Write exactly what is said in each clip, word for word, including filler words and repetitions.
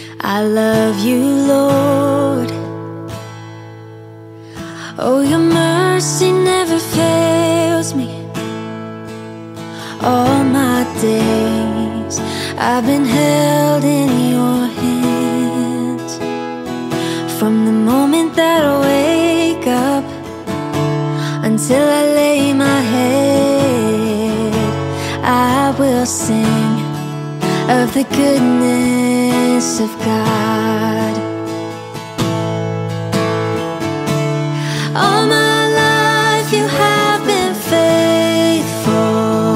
I love you, Lord. Oh, your mercy never fails me. All my days I've been held in your hands. From the moment that I wake up until I lay my head, I will sing of the goodness of God. All my life you have been faithful.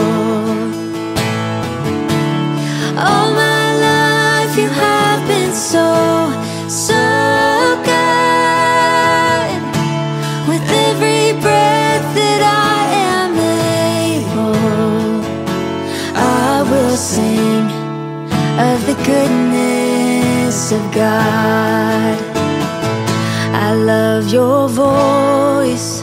All my life you have been so, so good. With every breath that I am able, I will sing of the goodness of God. I love your voice.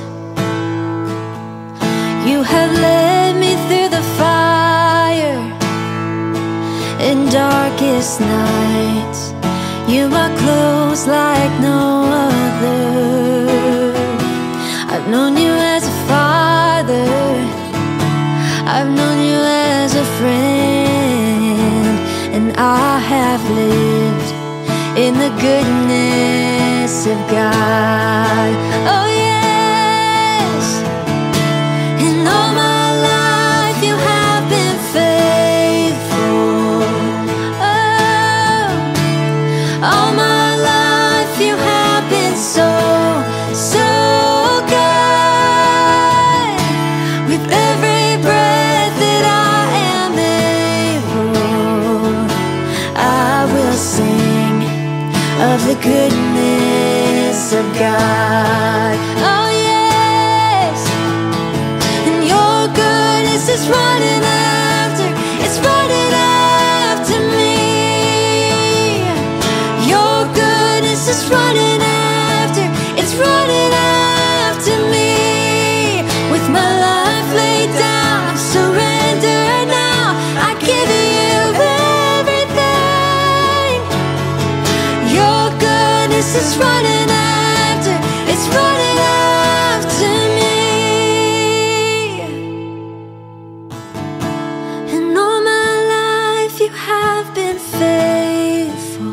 You have led me through the fire in darkest nights. You are close like no other. I've known you as a father. I've known you as a friend. And I have lived in the goodness of God. Oh yes. And all my life you have been faithful. Oh, all my life you have been so, so good. With every breath that I am able, I will sing of the goodness of God. Oh yes. And your goodness is running after, it's running after me. Your goodness is running after, it's running after me. With my life laid down, I surrender now. I give you everything. Your goodness is running after, it's running after me. And all my life you have been faithful.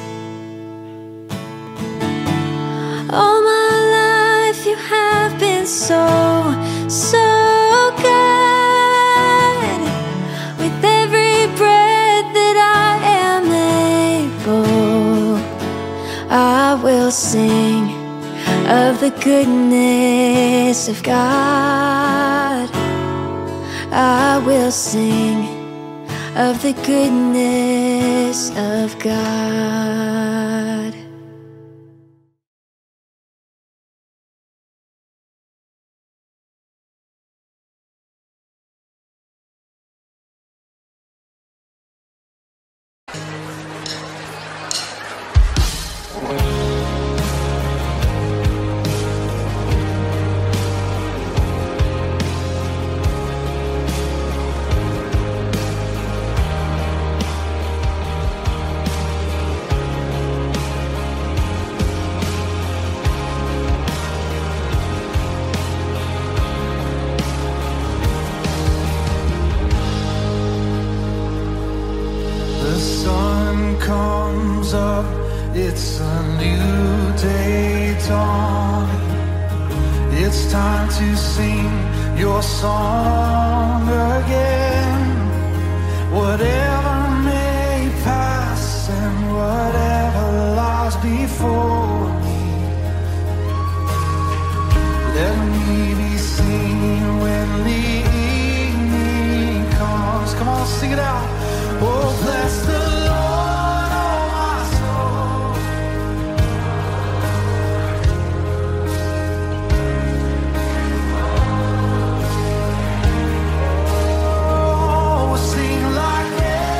All my life you have been so, so good. With every breath that I am able, I will sing of the goodness of God. I will sing of the goodness of God. The sun comes up, it's a new day dawning. It's time to sing your song again. Whatever may pass and whatever lies before me, let me be singing when the evening comes. Come on, sing it out. Oh, bless the Lord, oh my soul. Oh, sing like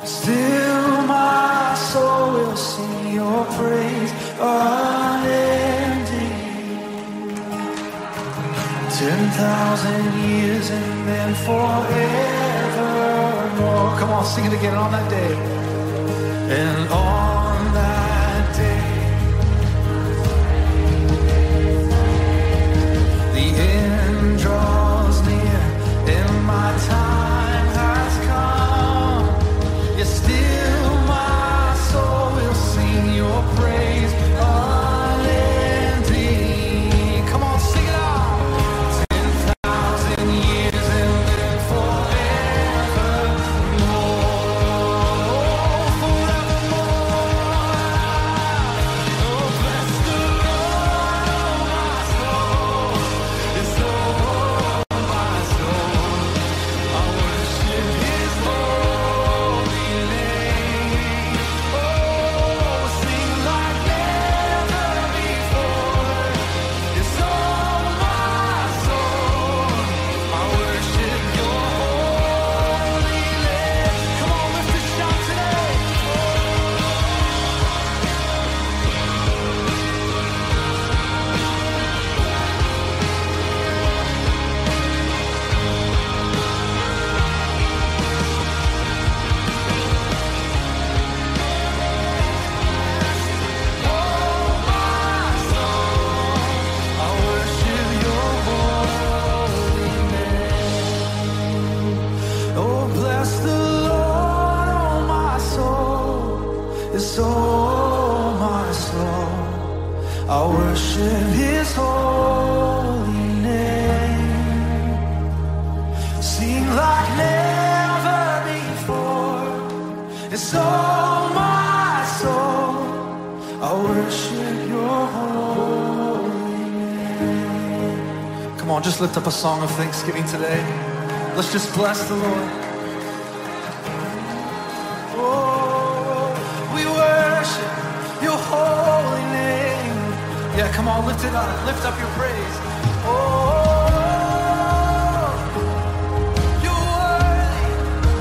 Still my soul will sing your praise unending. Ten thousand years and then forevermore. Come on, sing it again on that day. And on that day, the end draws near and my time has come. Yet still my soul will sing your praise unending. Come on, sing it out. Ten thousand years and then forevermore, forevermore. Oh, bless the Lord, oh my soul, it's all my soul. I worship His holy name. Oh, sing like never before. It's all my soul. I worship Your holy name. Come on, lift a shout today. Oh, my soul, I worship Your holy name. Oh, bless the Lord, oh my soul, it's all my soul. I worship His holy name. Sing like never before. It's all my soul. I worship Your holy name. Come on, just lift up a song of thanksgiving today. Let's just bless the Lord. Oh, we worship Your holy name. Yeah, come on, lift it up. Lift up your praise. Oh, You're worthy.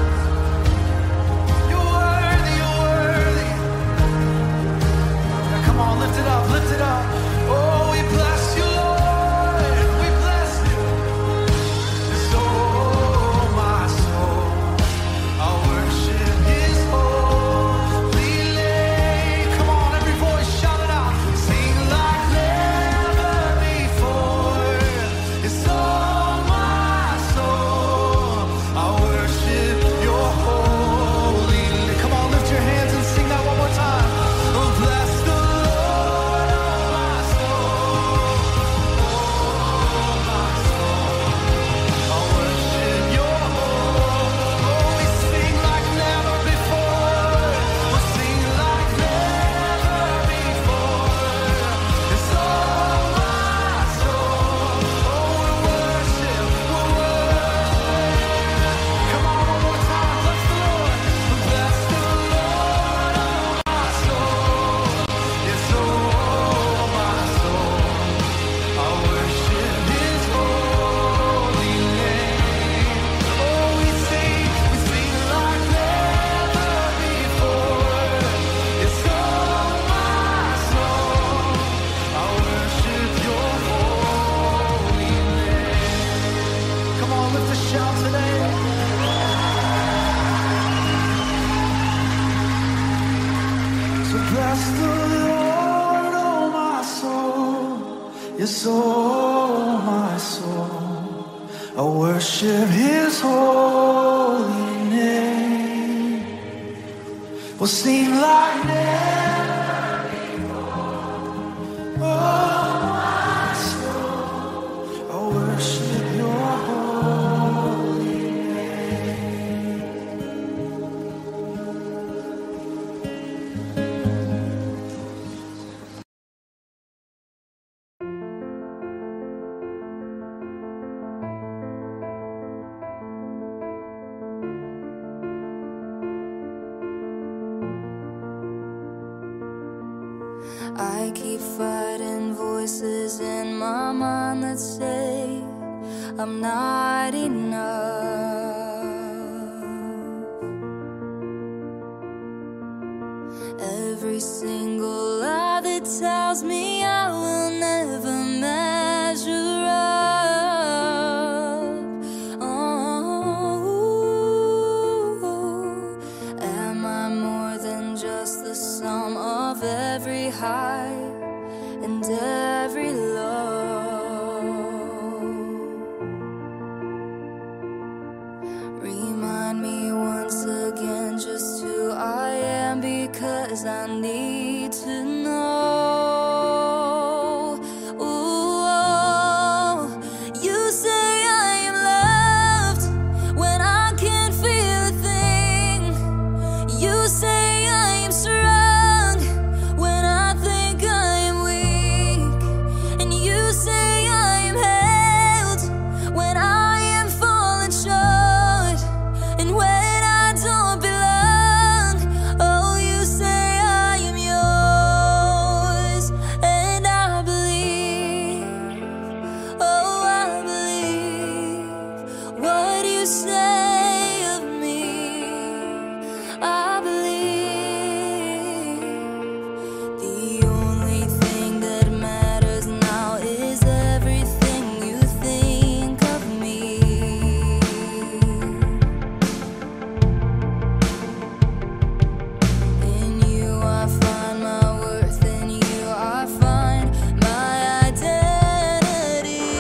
You're worthy. You're worthy. Yeah, come on, lift it up. Lift it up. Oh, we bless You, Lord. We bless You. It's all my soul. I worship His holy name. Come on, every voice shout it out. Sing like never before. It's all my soul. I worship Your holy name. Come on, lift your hands and sing that one more time. Oh, bless the Lord, oh my soul. Oh, my soul. I worship Your holy. Oh, we sing like never before. We sing like never before. It's all my soul. Oh, we worship, we worship. Come on, one more time. Bless the Lord. Bless the Lord, oh my soul. It's all my soul. I worship His holy name. Oh, we sing, we sing like never before. It's all my soul. I worship Your holy name. Come on, lift a shout today. So bless the Lord, oh my soul. Yes, oh my soul. I worship His holy name. We'll sing like never before. Oh, my soul. I worship Your holy name. I keep fighting voices in my mind that say I'm not enough. Every single lie that tells me I will never measure up. Oh, am I more than just the sum of every high and every low? Remind me once again just who I am, because I need to know. Ooh, you say I am loved when I can't feel a thing. You say I am strong when I think I am weak. And you say I am held when I am falling short. And when I don't belong, oh, you say I am yours. And I believe, oh, I believe what you say of me. I believe the only thing that matters now is everything you think of me. In you I find my worth, in you I find my identity.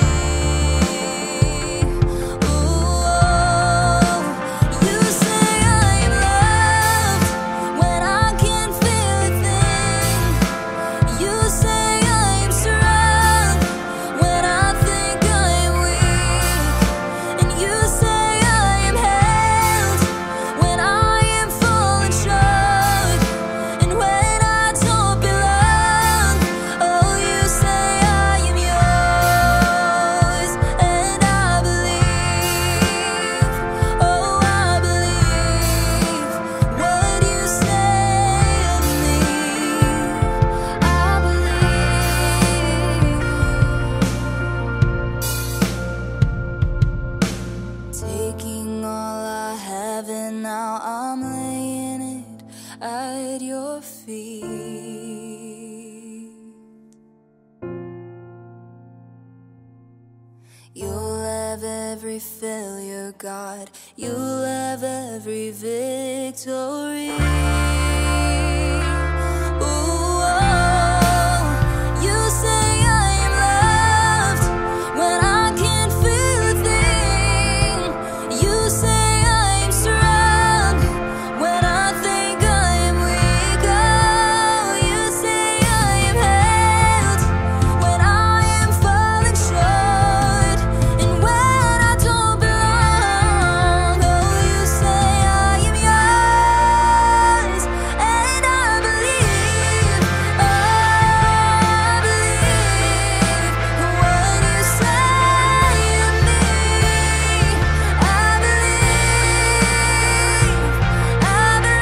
Ooh, you say I am loved when I can't feel a thing. You say I am strong when I think I am weak. And you say I am held when I am falling short. And when I don't belong, oh, you say I am yours. And I believe, oh, I believe what you say of me. I believe. Taking all I have and now I'm laying it at your feet. You'll have every failure, God. You'll have every victory. Ooh, oh, you say I am loved when I can't feel a thing. You say I am strong when I think I am weak. Oh, you say I am held when I am falling short. And when I don't belong, oh, you say I am yours. And I believe, oh, I believe what you say of me. I believe, I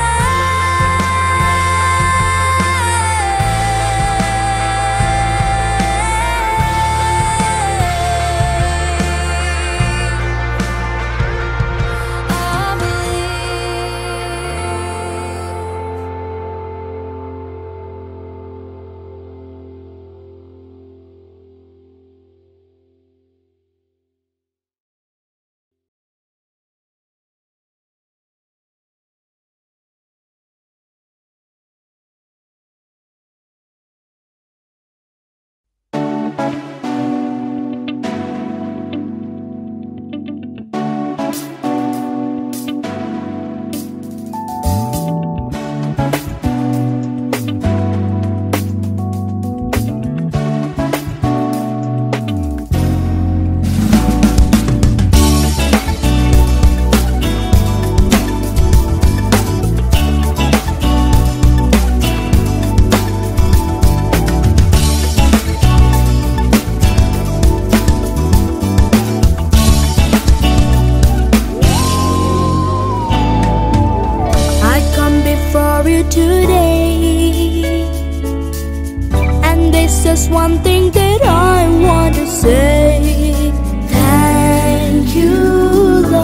today, and this is one thing that I want to say. Thank you,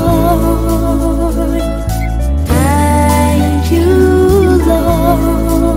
Lord. Thank you, Lord.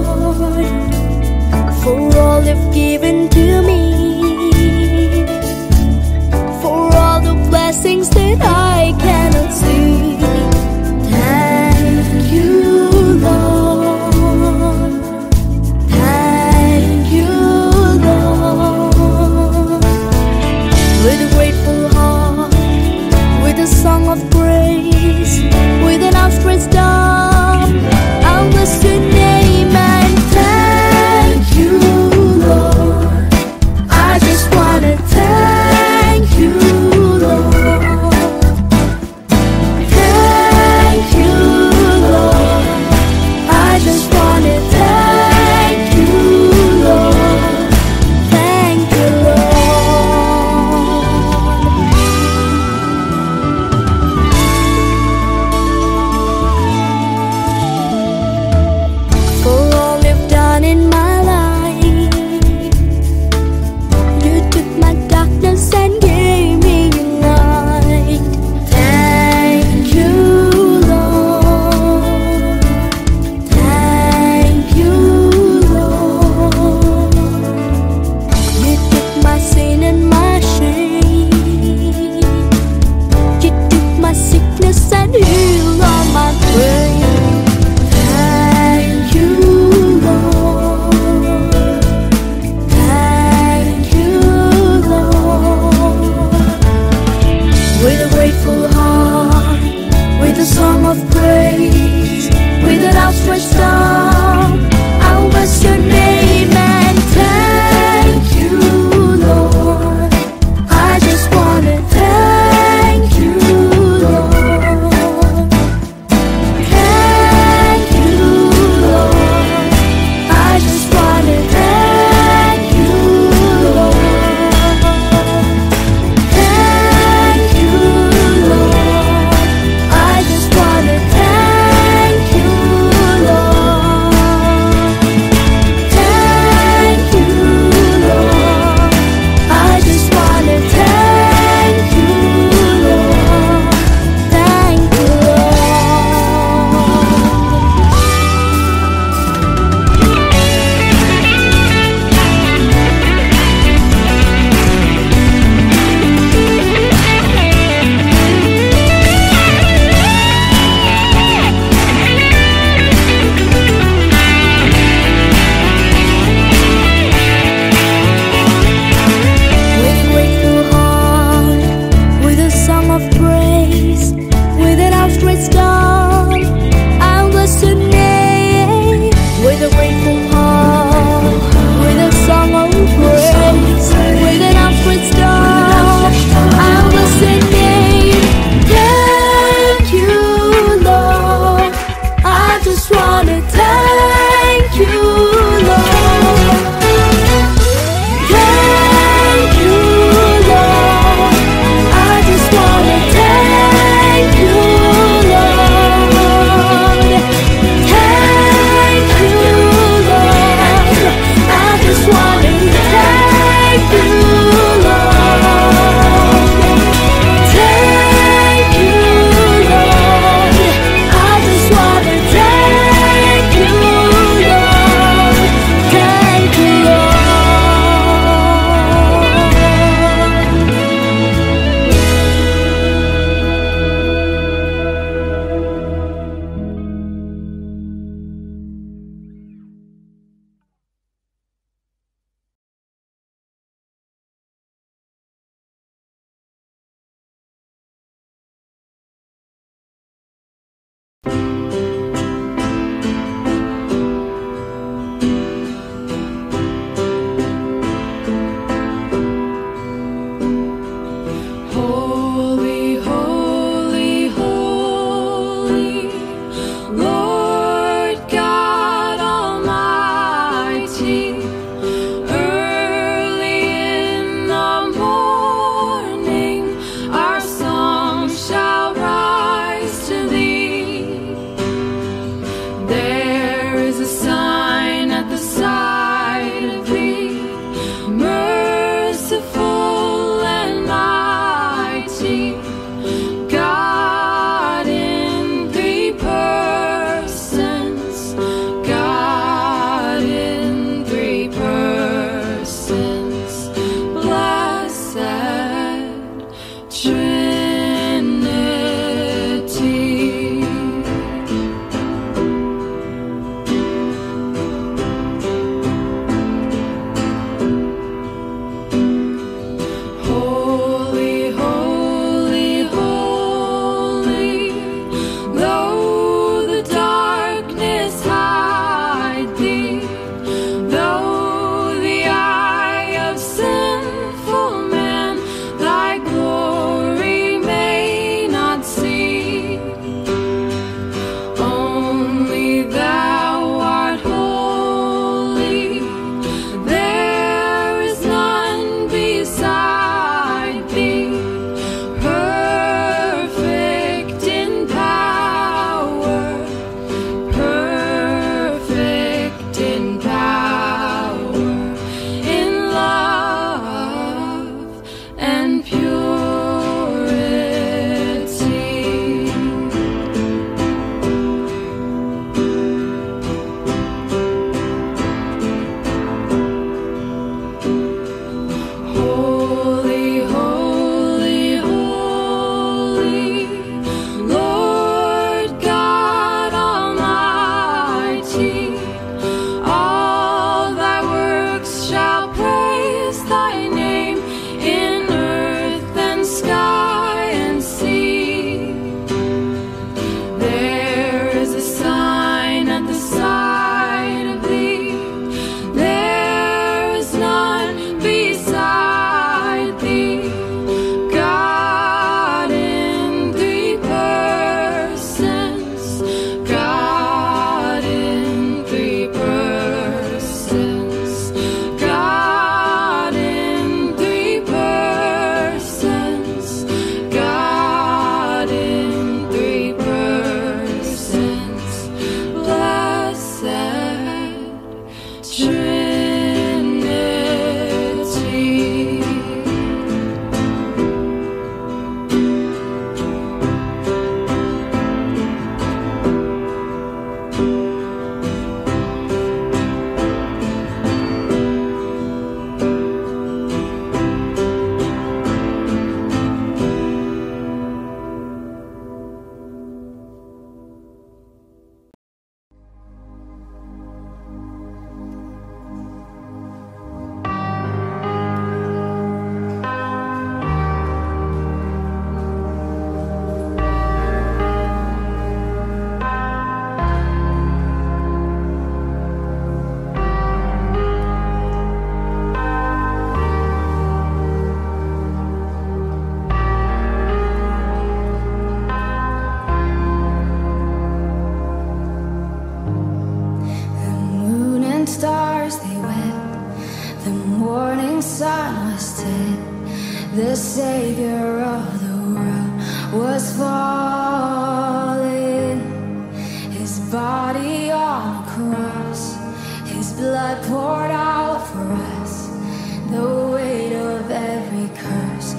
Son was dead, the Savior of the world was fallen. His body on the cross, His blood poured out for us, the weight of every curse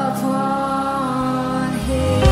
upon Him.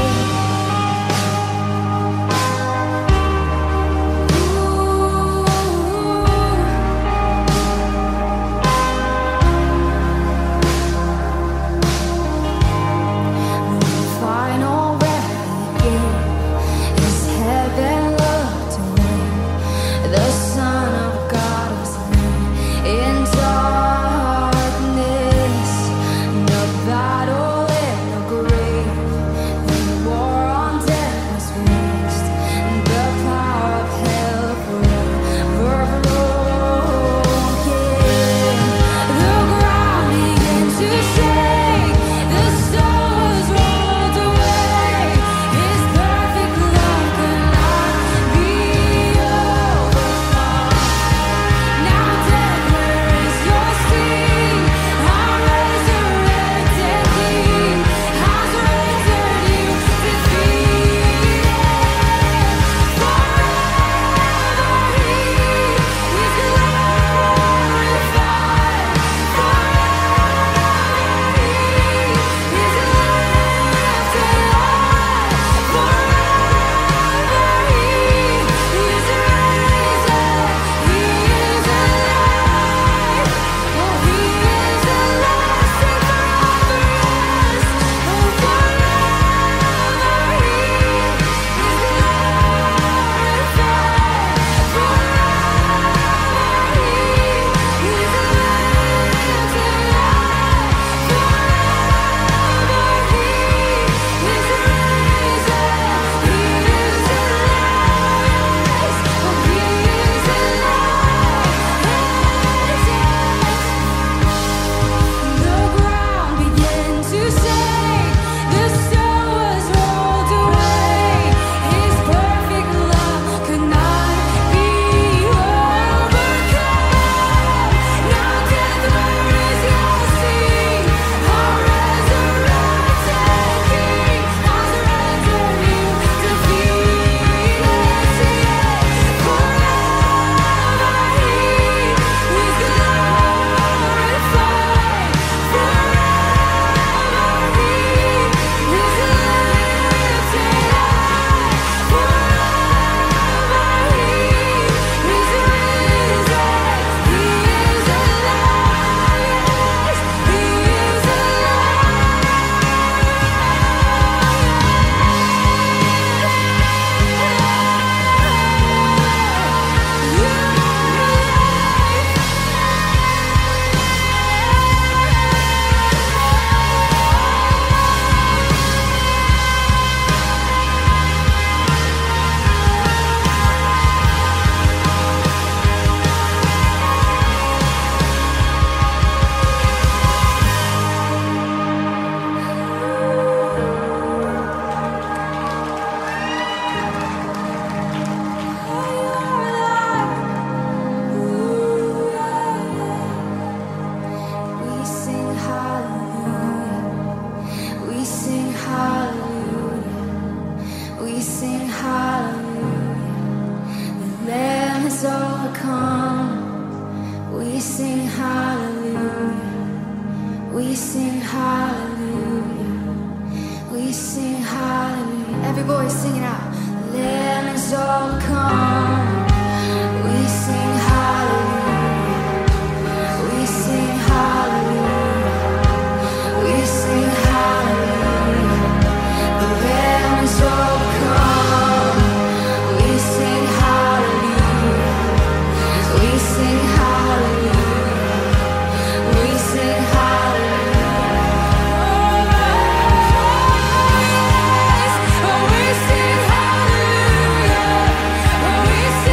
We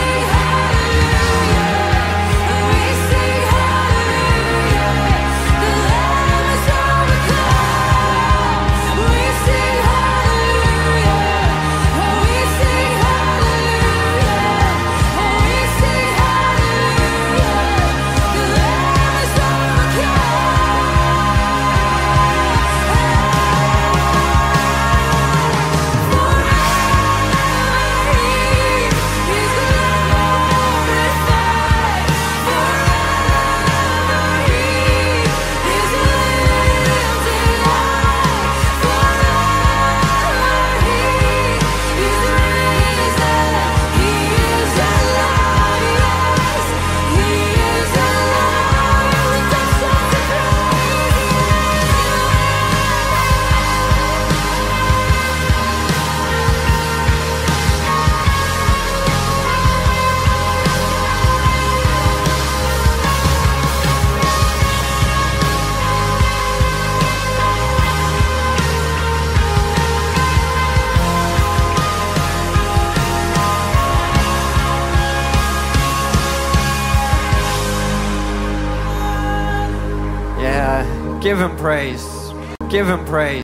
Give him praise. Give him praise.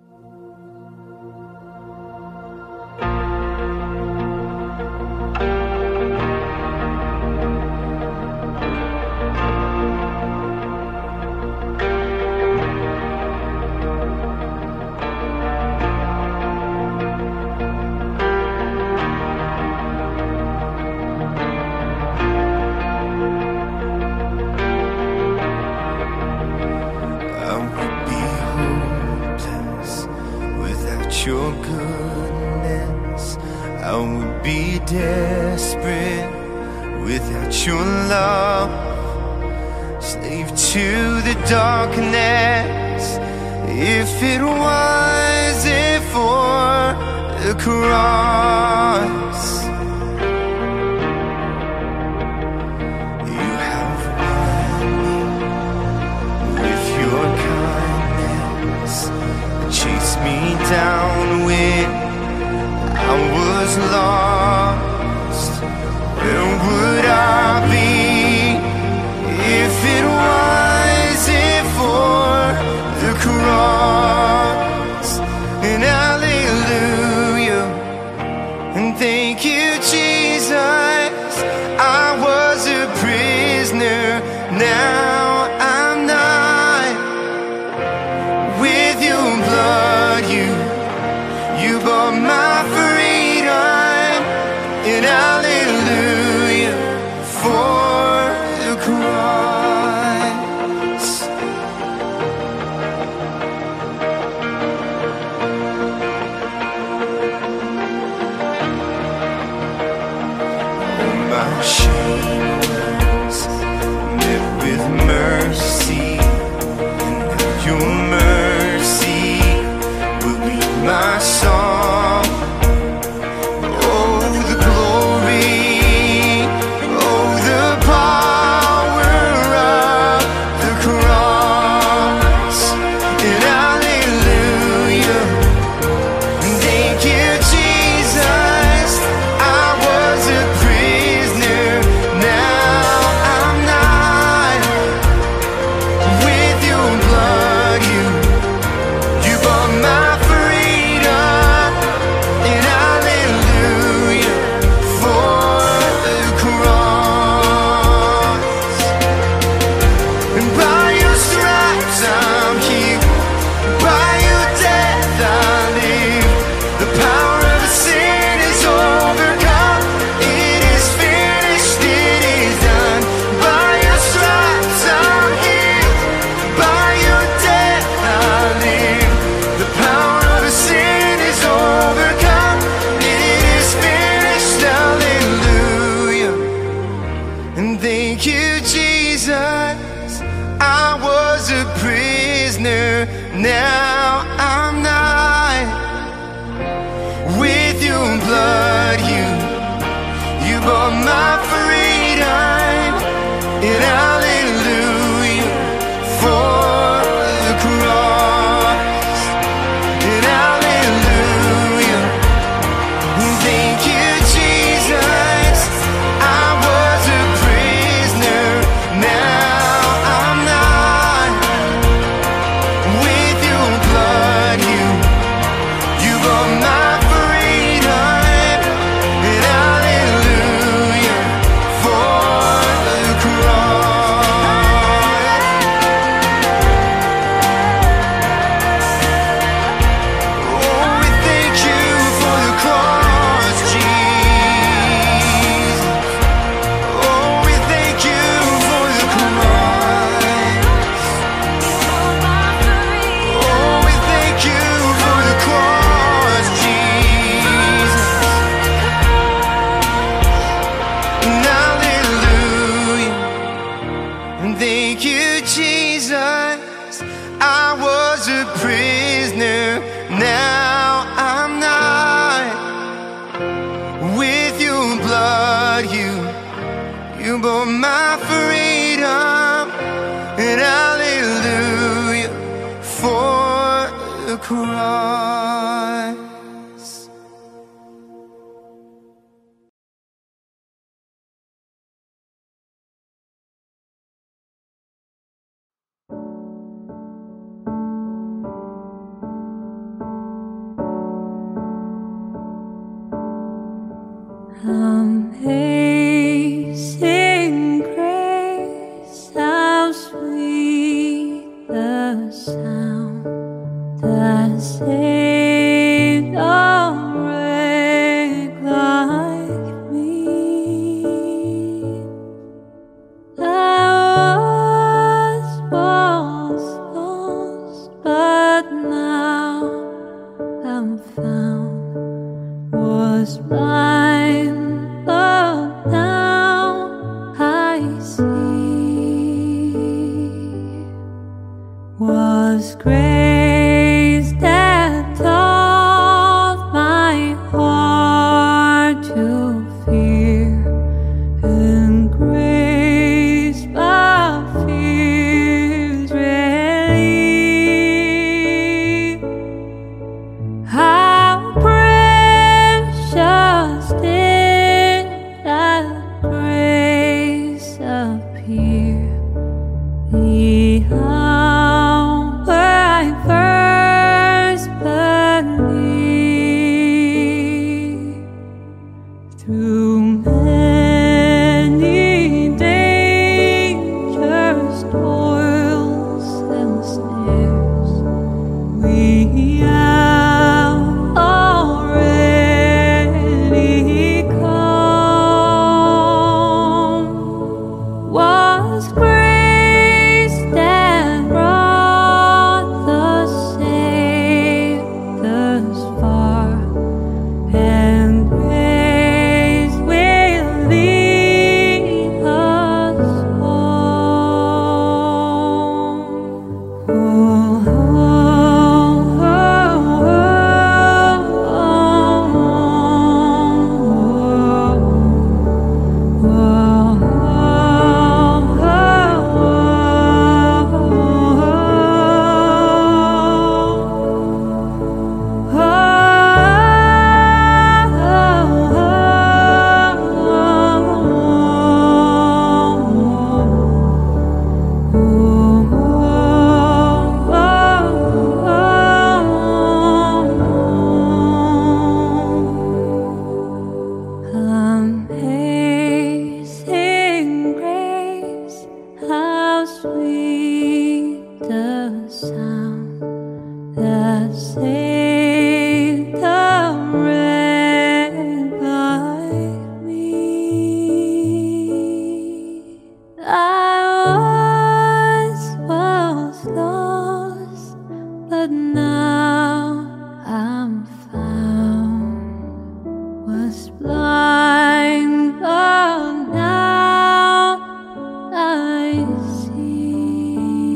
Your goodness, I would be desperate without your love. Slave to the darkness, if it wasn't for the cross. You have won me with your kindness, chase me down when I was lost. Where would I be if it wasn't for the cross? And hallelujah, and thank you, Jesus. I was a prisoner, now I'm not. With your blood, you You bought my freedom, and hallelujah for the cross. Oh, my shame was met with mercy, and now your mercy will be my song. Oh, the glory, oh, the power of the cross, and hallelujah, thank you, Jesus. I was a prisoner, now I'm not. With your blood, you you bought my now I'm not. With your blood, you you bought my freedom, and hallelujah for the cross, and hallelujah, thank you, Jesus. I was a prisoner, now I'm not. With your blood, you you bought my freedom, and hallelujah for the cross. Oh, we thank you for the cross, Jesus. Oh, we thank you for the cross. Oh, we thank you for the cross, Jesus. And hallelujah, and thank you, Jesus. I was a prisoner, now I'm not. With your blood, you you bought my freedom, and hallelujah for the cross. Amazing grace, how sweet the sound that saved a wretch like me. I was lost, but now I'm found. Was blind, but now I see. Was grace that taught my heart to fear, and grace my fears relieve. How precious did that grace appear the hour I first believed. Through many dangers, toils, and snares, we have already come. Was grace that brought the saved thus far, and grace will lead us home. Oh, oh, oh, Amazing grace, how sweet the sound that saved a wretch like me. I was lost, but now I'm found. Was blind, but now I see.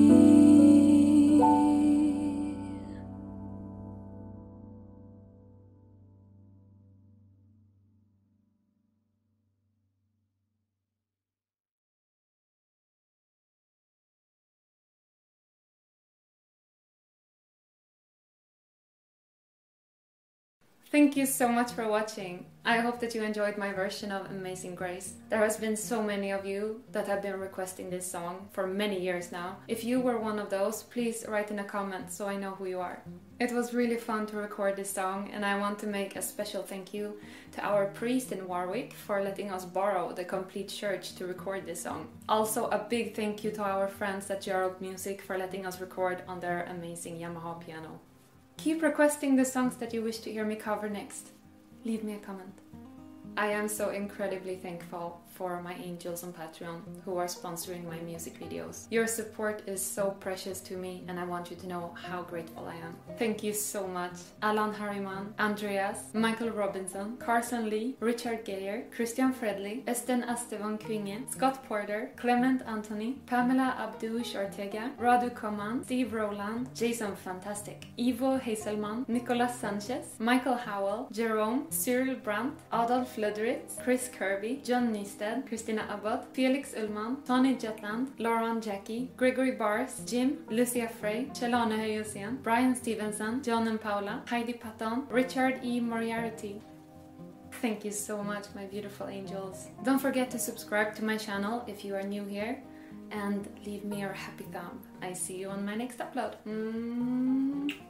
Thank you so much for watching. I hope that you enjoyed my version of Amazing Grace. There has been so many of you that have been requesting this song for many years now. If you were one of those, please write in a comment so I know who you are. It was really fun to record this song, and I want to make a special thank you to our priest in Warwick for letting us borrow the complete church to record this song. Also a big thank you to our friends at Gerald Music for letting us record on their amazing Yamaha piano. Keep requesting the songs that you wish to hear me cover next. Leave me a comment. I am so incredibly thankful for my angels on Patreon who are sponsoring my music videos. Your support is so precious to me, and I want you to know how grateful I am. Thank you so much. Alan Harriman, Andreas, Michael Robinson, Carson Lee, Richard Geyer, Christian Fredley, Esten Estevan Kvinge, Scott Porter, Clement Anthony, Pamela Abdush Ortega, Radu Koman, Steve Rowland, Jason Fantastic, Ivo Hazelman, Nicolas Sanchez, Michael Howell, Jerome, Cyril Brandt, Adolf Ludritz, Chris Kirby, John Nysted, Christina Abbott, Felix Ullman, Tony Jetland, Lauren Jackie, Gregory Bars, Jim, Lucia Frey, Chelane Höjesen, Brian Stevenson, John and Paula, Heidi Patton, Richard E. Moriarty. Thank you so much, my beautiful angels. Don't forget to subscribe to my channel if you are new here, and leave me your happy thumb. I see you on my next upload. Mm.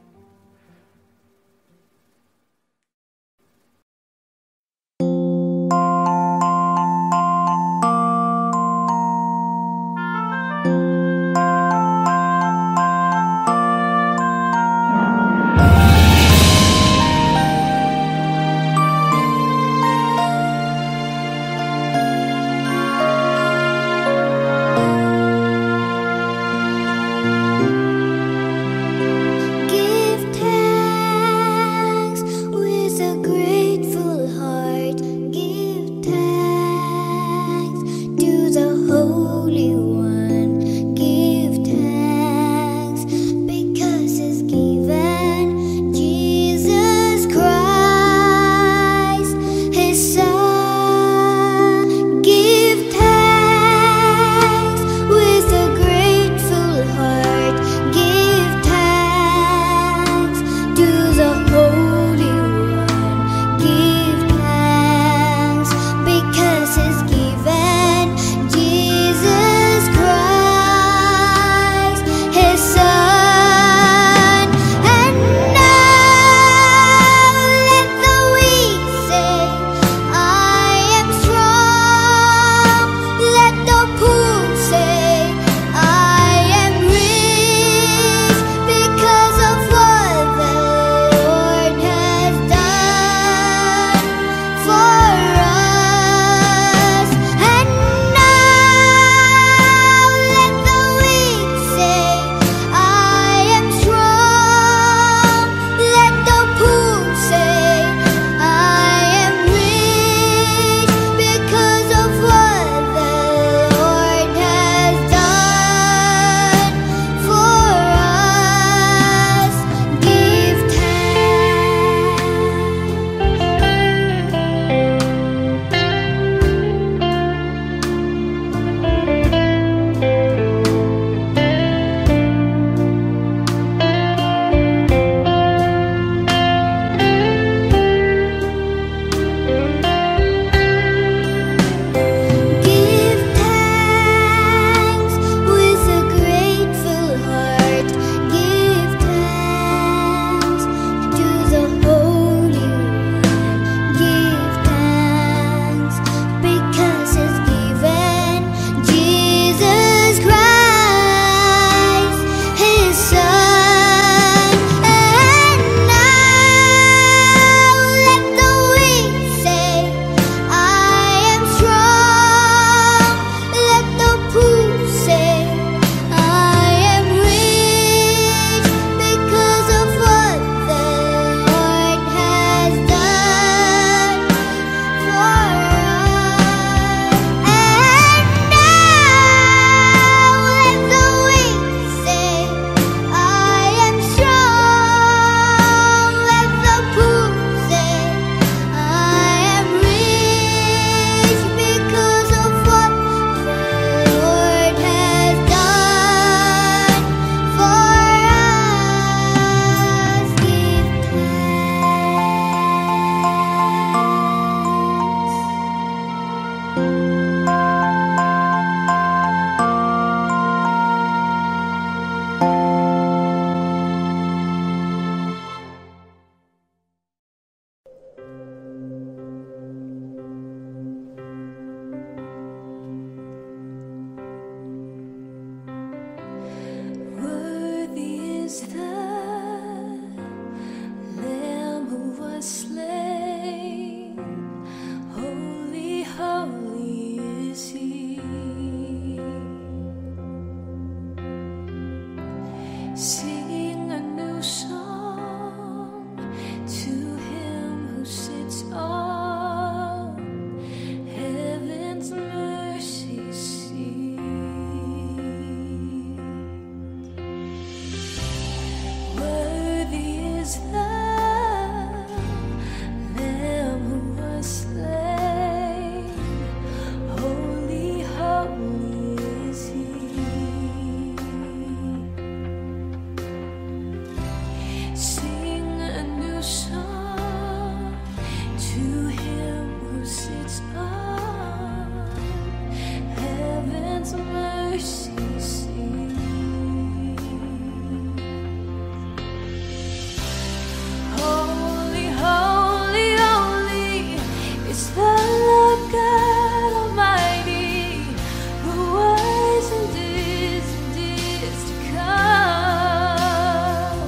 Sing a new song to Him who sits on heaven's mercy seat. Worthy is the Lamb who was slain. Holy, holy is He. Sing a new song to Him who sits on heaven's mercy seat. Holy, holy, holy is the Lord God Almighty, who was and is and is to come.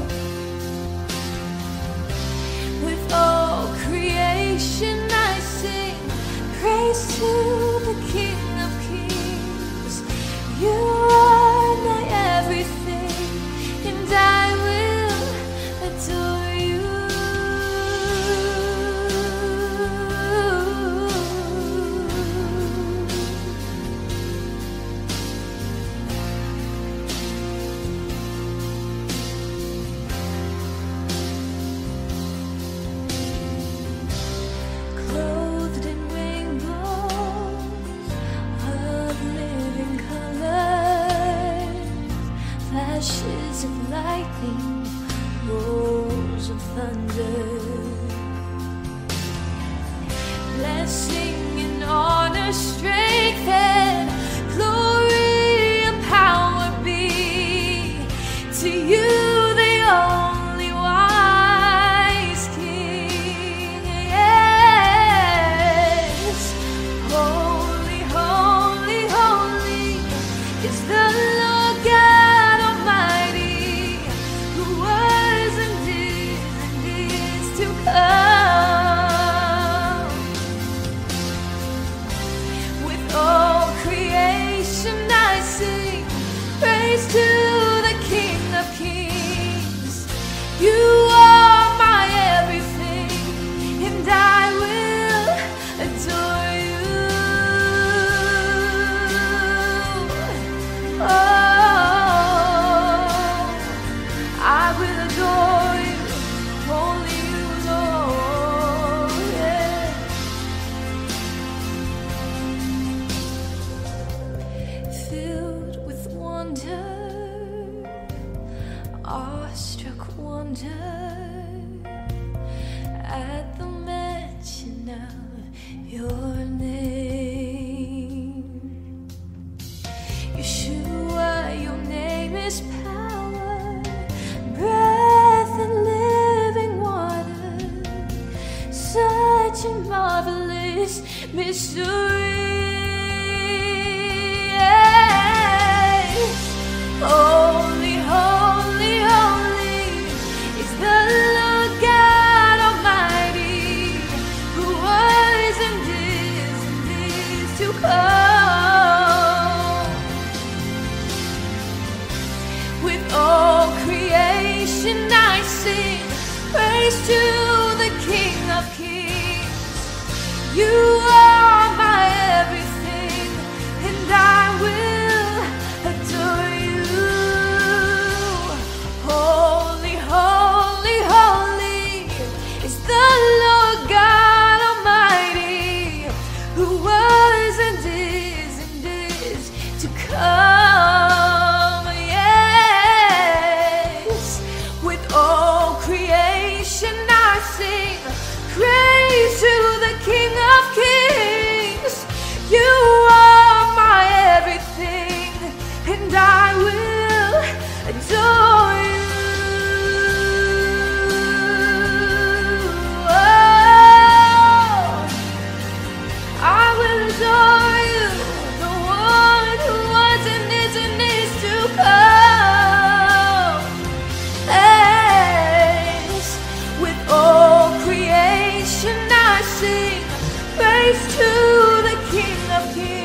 With all creation I sing praise to the King of Kings. You are my everything, and I will adore you. Clothed in rainbows of living colors, flashes of lightning, rolls of thunder. Blessing and honor, strength and glory and power be to you, the only wise King. Yes, holy, holy, holy is the Lord God Almighty, who was and is and is to come. With all creation I sing praise to the King of Kings. You are my everything, and I will adore you. Oh, I will adore you, only you, Lord. Yeah. Filled with wonder, awestruck wonder, at the mention of your name. Yeshua, your name is power, breath and living water, such a marvelous mystery. Yes. Holy, holy, holy is the Lord God Almighty, who was and is and is to come. With all creation I sing praise to the King of Kings. You are my everything, and I will adore you. Holy, holy, holy is the Lord God Almighty, who was and is and is to come. Yes, with all creation I sing praise to the King of Kings. You are my everything, and I will adore you. Oh, I will adore you, the one who was and is and is to come. Yes, with all creation I sing praise to the King of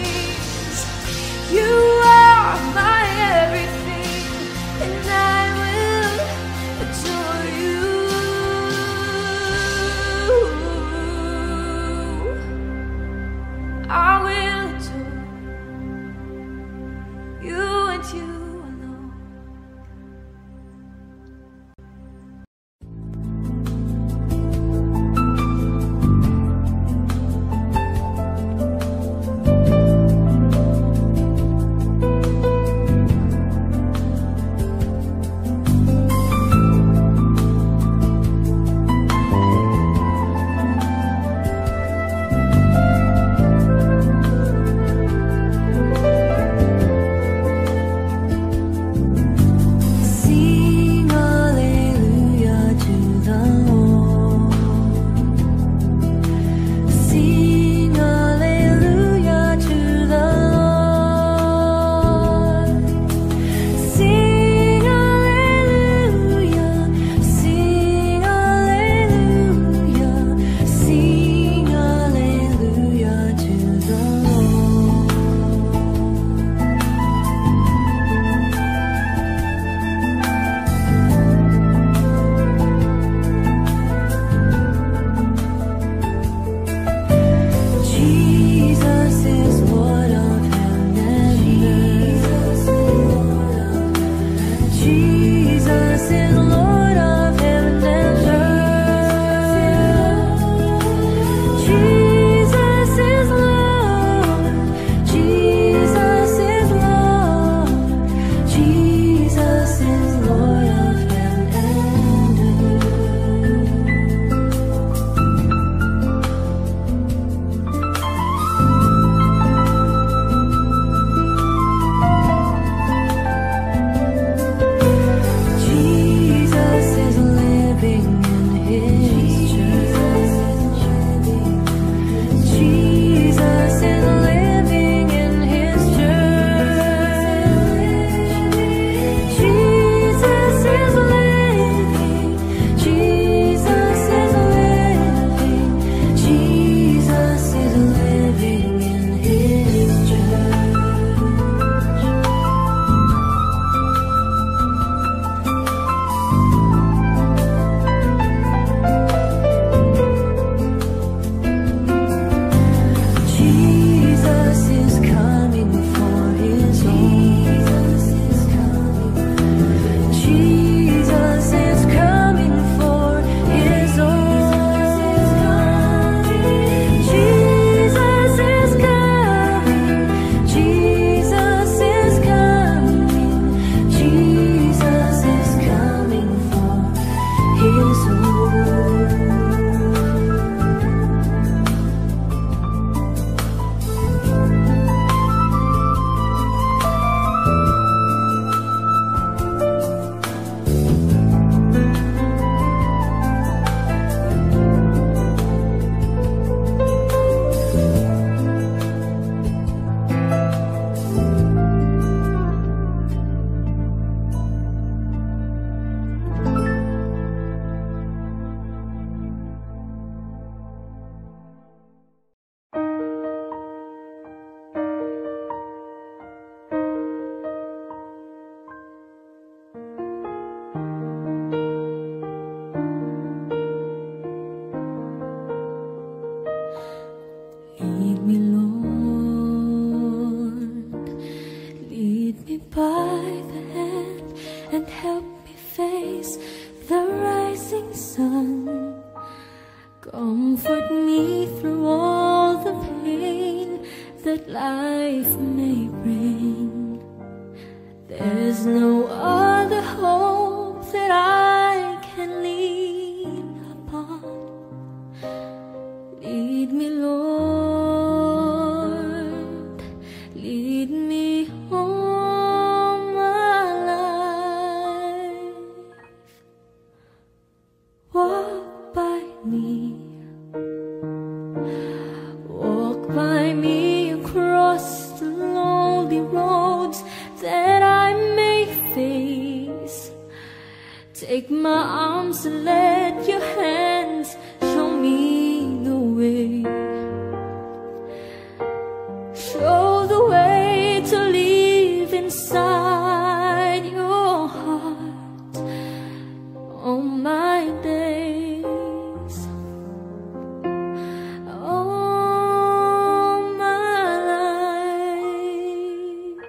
Kings. You are my everything, and I will lead me all my life. Walk by me, walk by me across the lonely roads that I may face. Take my arms and let your hands show me the way. Show the way to live inside your heart all my days, all my life.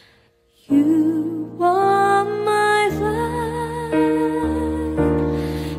You are my light,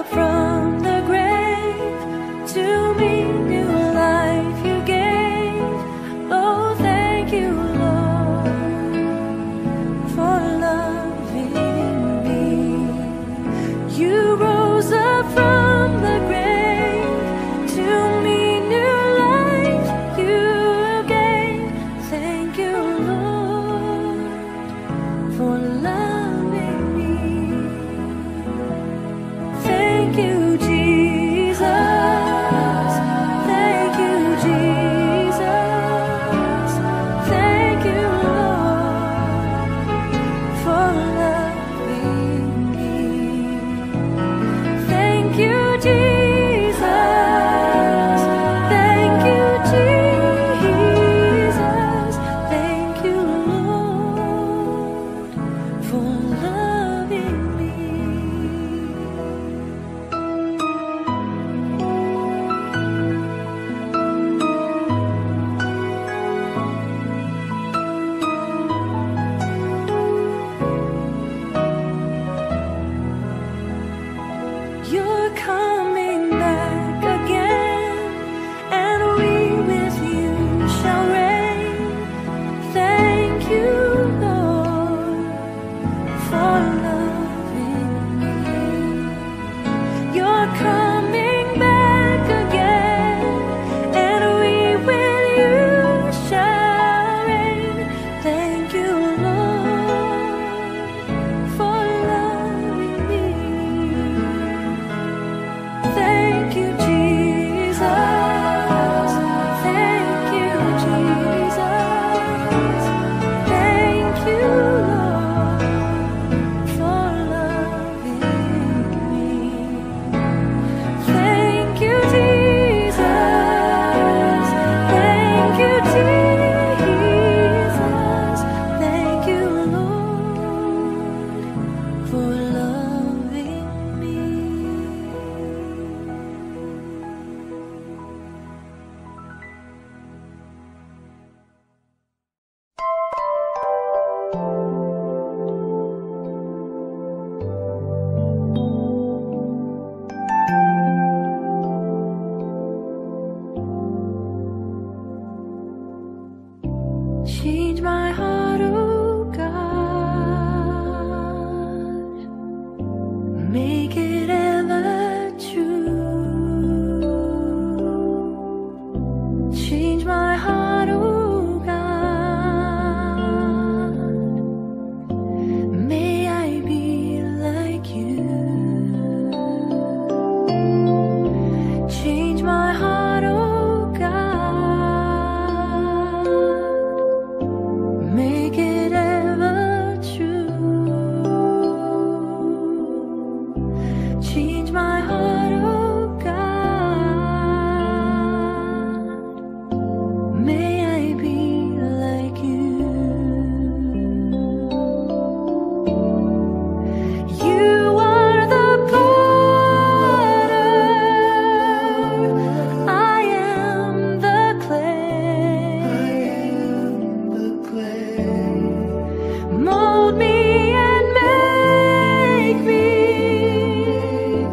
up from the grave, to me new life you gave. Oh, thank you, Lord, for loving me. You rose up from the grave, to me new life you gave. Thank you, Lord, for loving me. Thank you, Jesus. Thank you, Jesus. Thank you, Lord, for loving me. Thank you, Jesus. Thank you, Jesus. Thank you, Lord, for loving me. You're coming back again, and we with you shall reign. Thank you, Lord, for loving me. You're coming back again, and we with you shall reign. Thank you, Lord, for loving me. Thank you, Jesus. Thank you, Jesus. Thank you, Lord, for loving me. Thank you, Jesus. Thank you, Jesus. Thank you, Lord, for loving me. Change my heart, oh God, make it ever true. Change my heart, oh God, may I be like you. Change my heart, oh God, make it ever true. Change my heart, oh God, may I be like you. You are the potter, I am the clay. Mold me and make me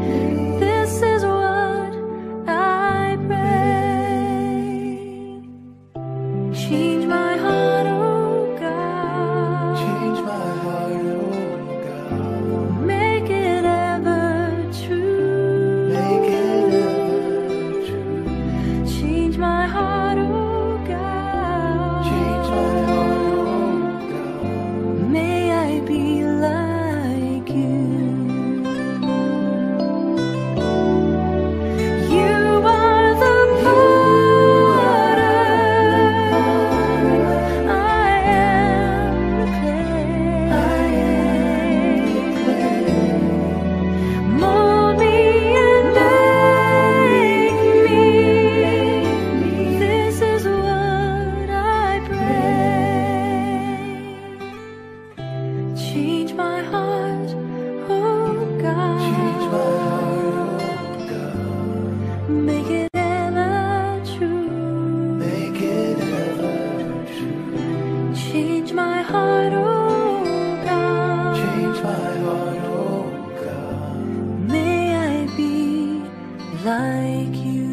like you.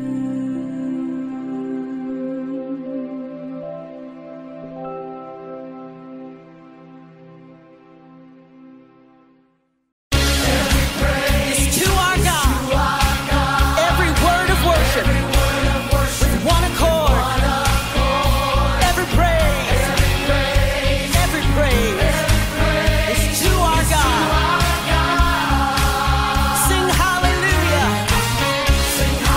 It's to our God. Every word of worship with one accord. Every praise, every praise is to our God. Sing hallelujah. Sing hallelujah.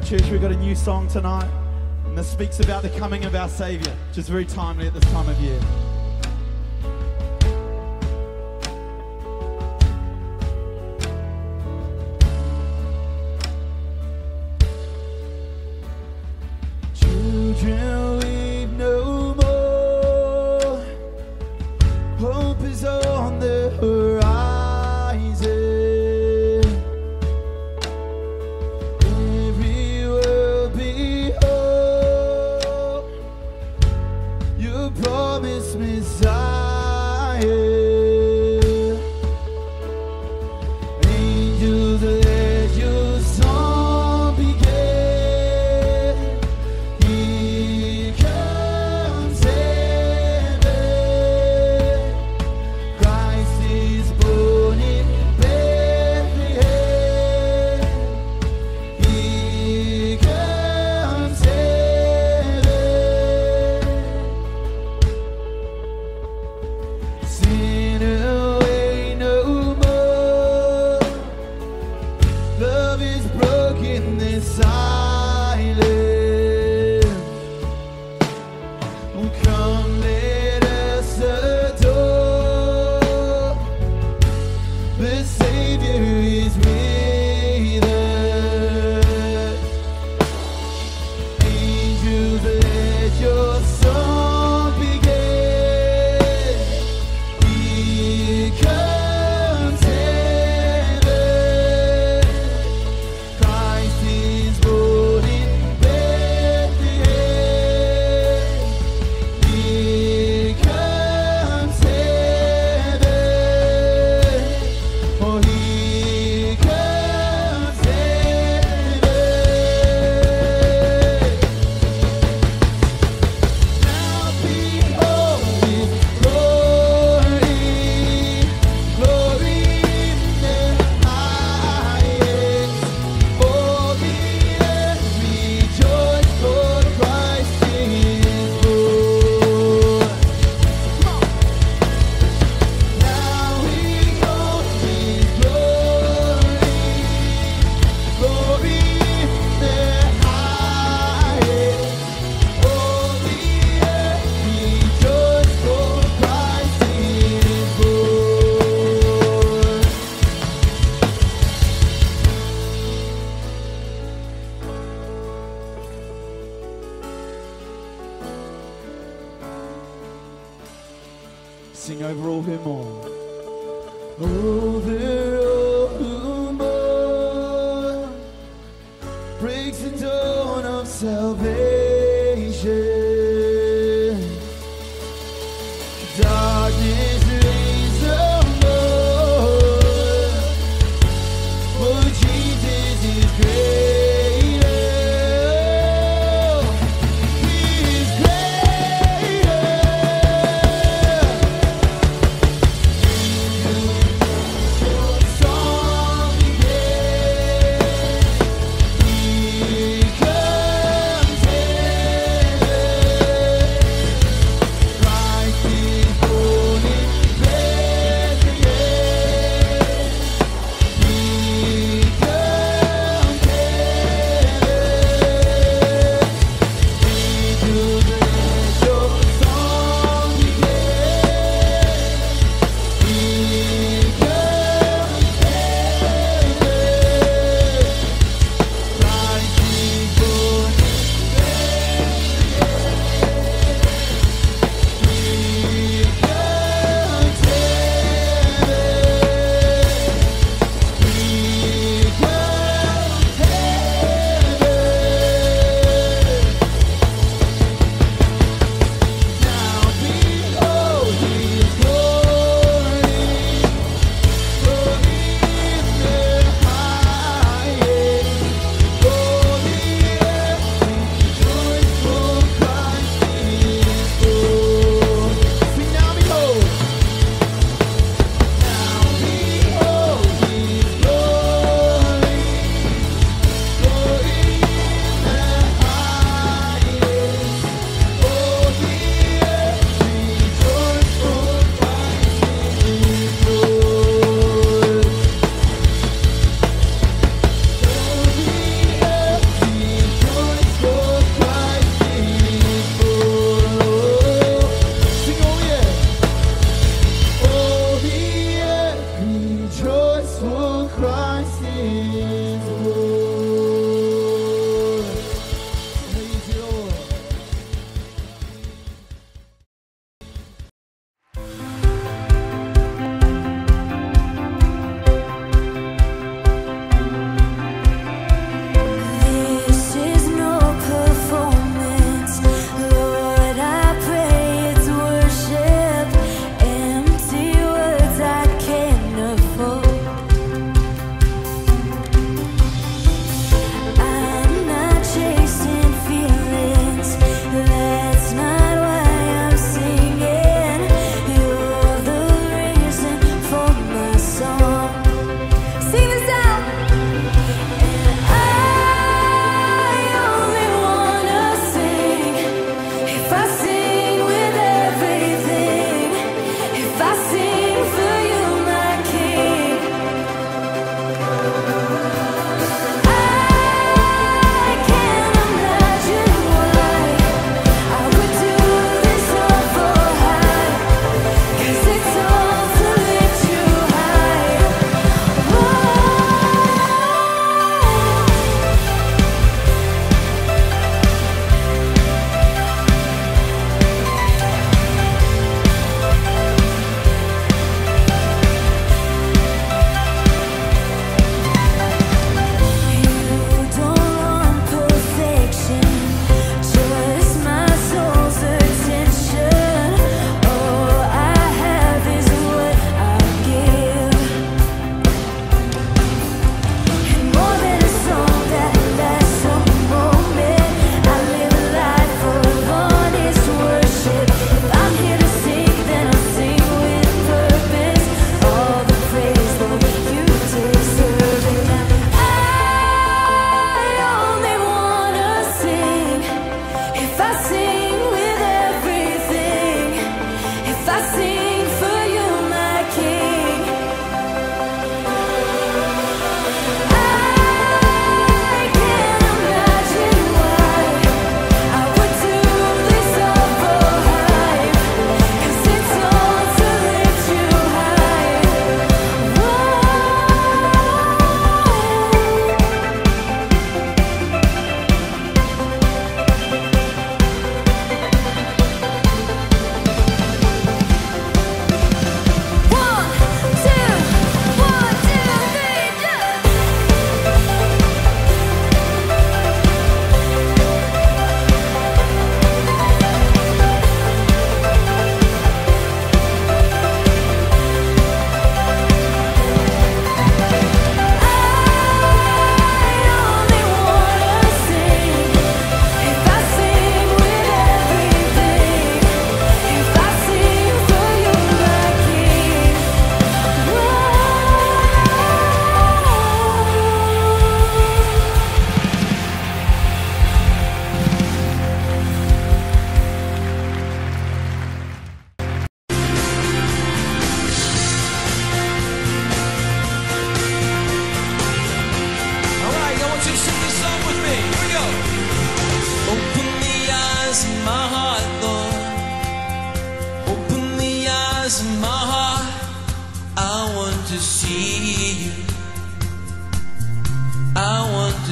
Church, we've got a new song tonight, and this speaks about the coming of our Saviour, which is very timely at this time of year. Children, weep no more. Hope is on the horizon. Every world behold your promised Messiah. Angels, let your song begin. Here comes heaven. Christ is born in Bethlehem. Here comes heaven. Sin away no more. Love is broken this silence. Oh, come, let us adore. The Savior is with us. Angels, let your song begin. Here comes heaven. Christ is born in Bethlehem. Here comes heaven. Oh, here comes heaven. Now behold His glory, glory in the highest. All the earth rejoice, for Christ is born. Now we hold His glory, glory in the highest. All the earth rejoice, for Christ is born. Sing over all who mourn. Over all who mourn. Breaks the dawn of salvation. Darkness reigns no more. For Jesus is greater. He is greater. Angels,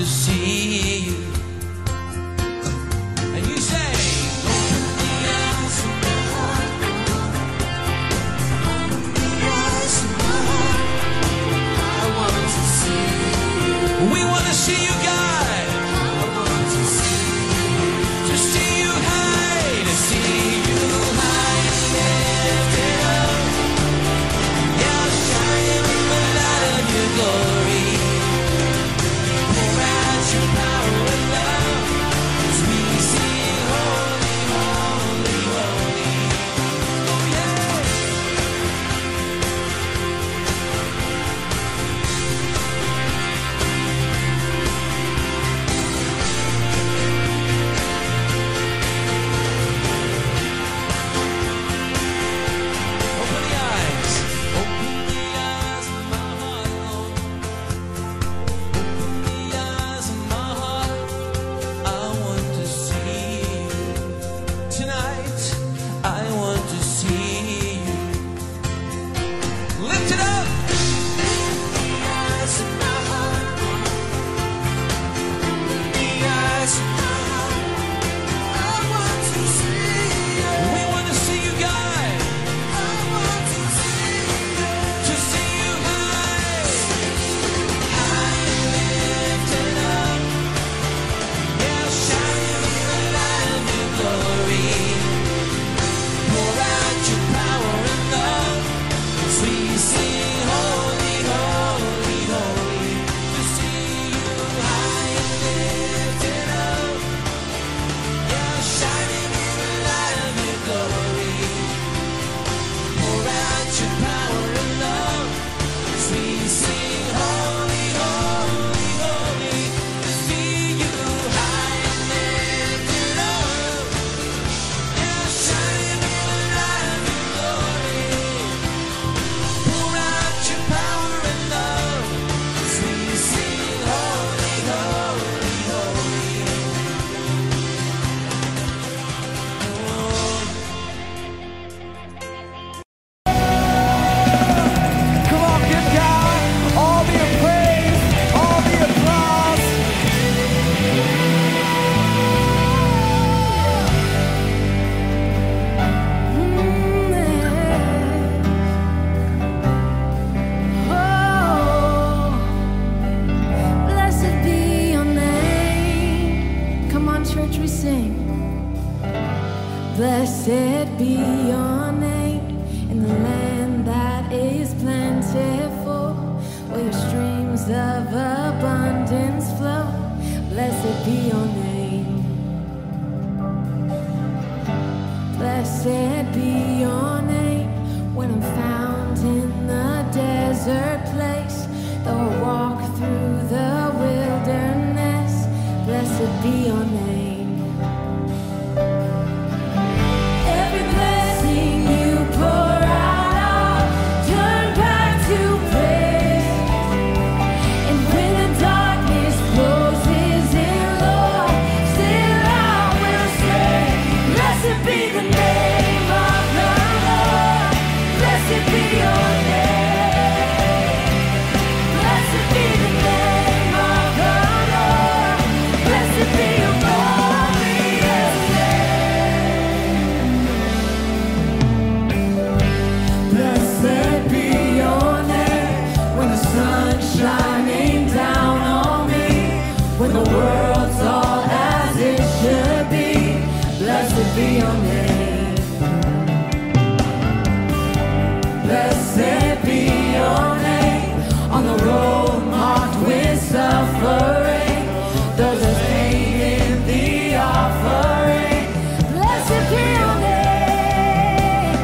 see you. And you say, open the eyes of my heart. Open the eyes of my heart. I want to see you. We want to see you, God. I want to see you. To see you high, to see you high and lifted up. Yeah, shining in the light of your glory. Pour out your power and love as we sing holy, holy, holy. Oh yeah. Open the eyes, open the eyes of my heart, Lord. Open the eyes of my heart. I want to see you tonight. I want to see you. Lift it up. Open the eyes of my heart. Open the eyes of my heart. I want to see you. We want to see you, God. I want to see you. To see you high, high and lifted up. Yeah, shining in the light of your glory. Pour out your power and love as we sing holy, holy, holy. To see you high and lifted up. Yeah, shining in the light of your glory. Pour out your power and love as we sing holy, holy, holy. To see you high and lifted up. Yeah, shining in the light of your glory. Pour out your power and love as we sing holy, holy, holy. Come on, give God all the praise, all the applause. Blessed be your name. Come on, church, we sing. Blessed be your name in the land that is plentiful, where your streams of abundance flow. Blessed be your name. Blessed be your name when I'm found in the desert place, though I walk through the wilderness. Blessed be your name. Every blessing you pour out, I'll turn back to praise. And when the darkness closes in, Lord, still I will say, blessed be the name of the Lord. Blessed be your name. Blessed be the name of the Lord. Blessed be your glorious name. Blessed be your name when the sun's shining down on me, when the world's all as it should be. Blessed be your name. Blessed be your name on the road marked with suffering. Those are paid in the offering. Blessed be your name.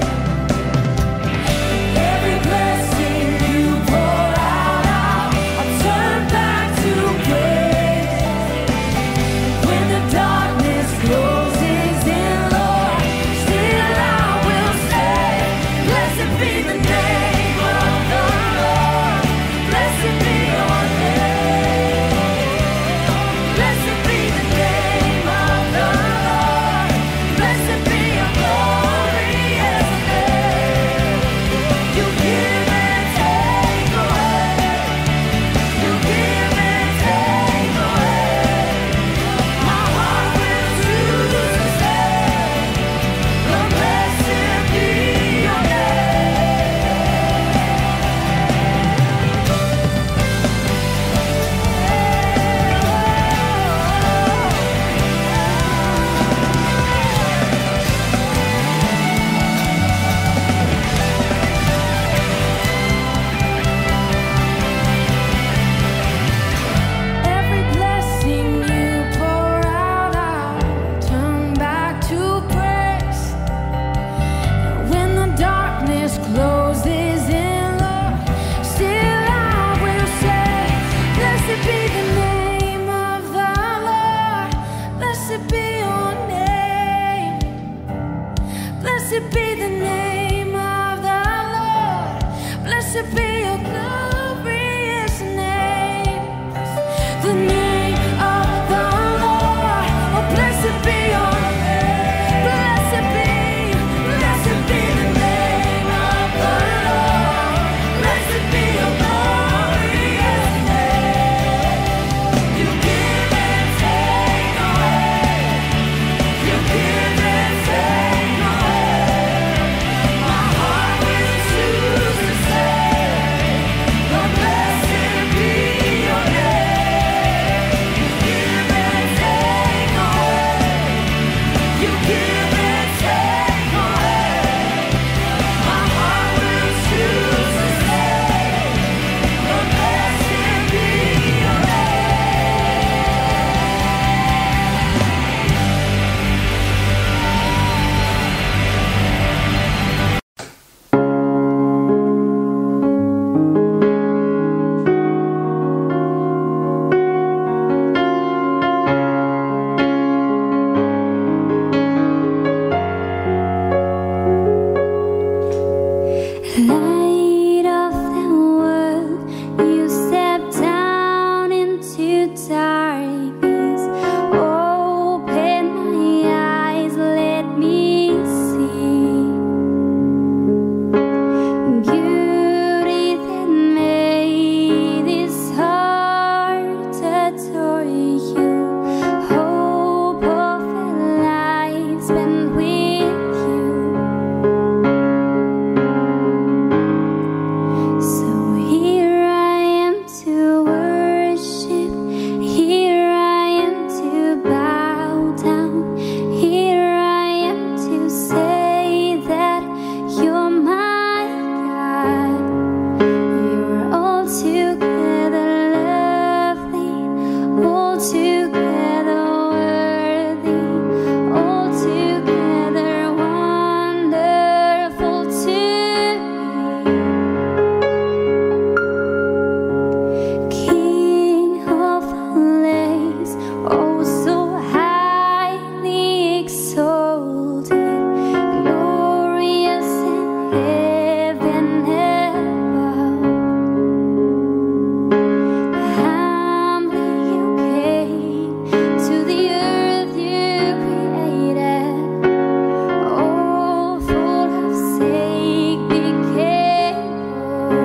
Every blessing you pour out, I'll turn back to praise. When the darkness closes in, Lord, Blessed be the name of the Lord. Blessed be your glorious name. The name of the Lord. Oh, blessed be your name. Blessed be, blessed be the name of the Lord. Blessed be your glorious name. You give and take away. You give and take away. My heart will choose to say, Lord, blessed be your name. You give and take away. You give and take away. My heart will choose to say, Lord, blessed be your Light of the world, you step down into darkness. Open my eyes, let me see beauty that made this heart adore you. Hope of a life spent with you. So here I am to worship, here I am to bow down, here I am to say that you're my God. You're altogether lovely, altogether worthy, altogether wonderful to me. King of all ages, oh so highly exalted, glorious in heaven above. Humbly you came to the earth you created. Oh, for our sake became poor.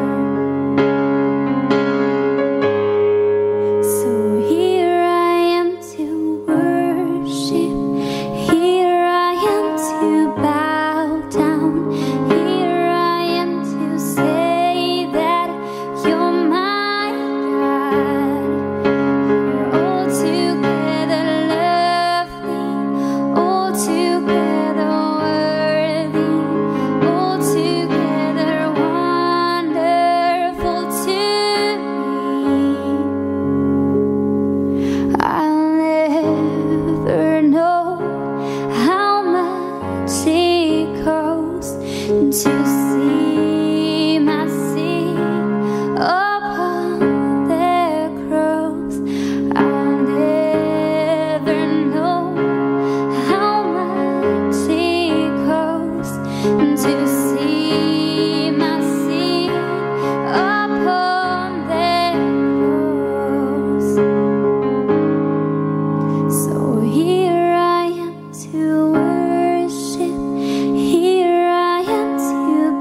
So here I am to worship, here I am to bow down, here I am to say that you're my God. You're altogether lovely, altogether worthy, altogether wonderful to me. I'll never know how much it costs to see my sin upon the cross. I'll never know how much it costs to see my sin upon the cross. So here I am to worship, here I am to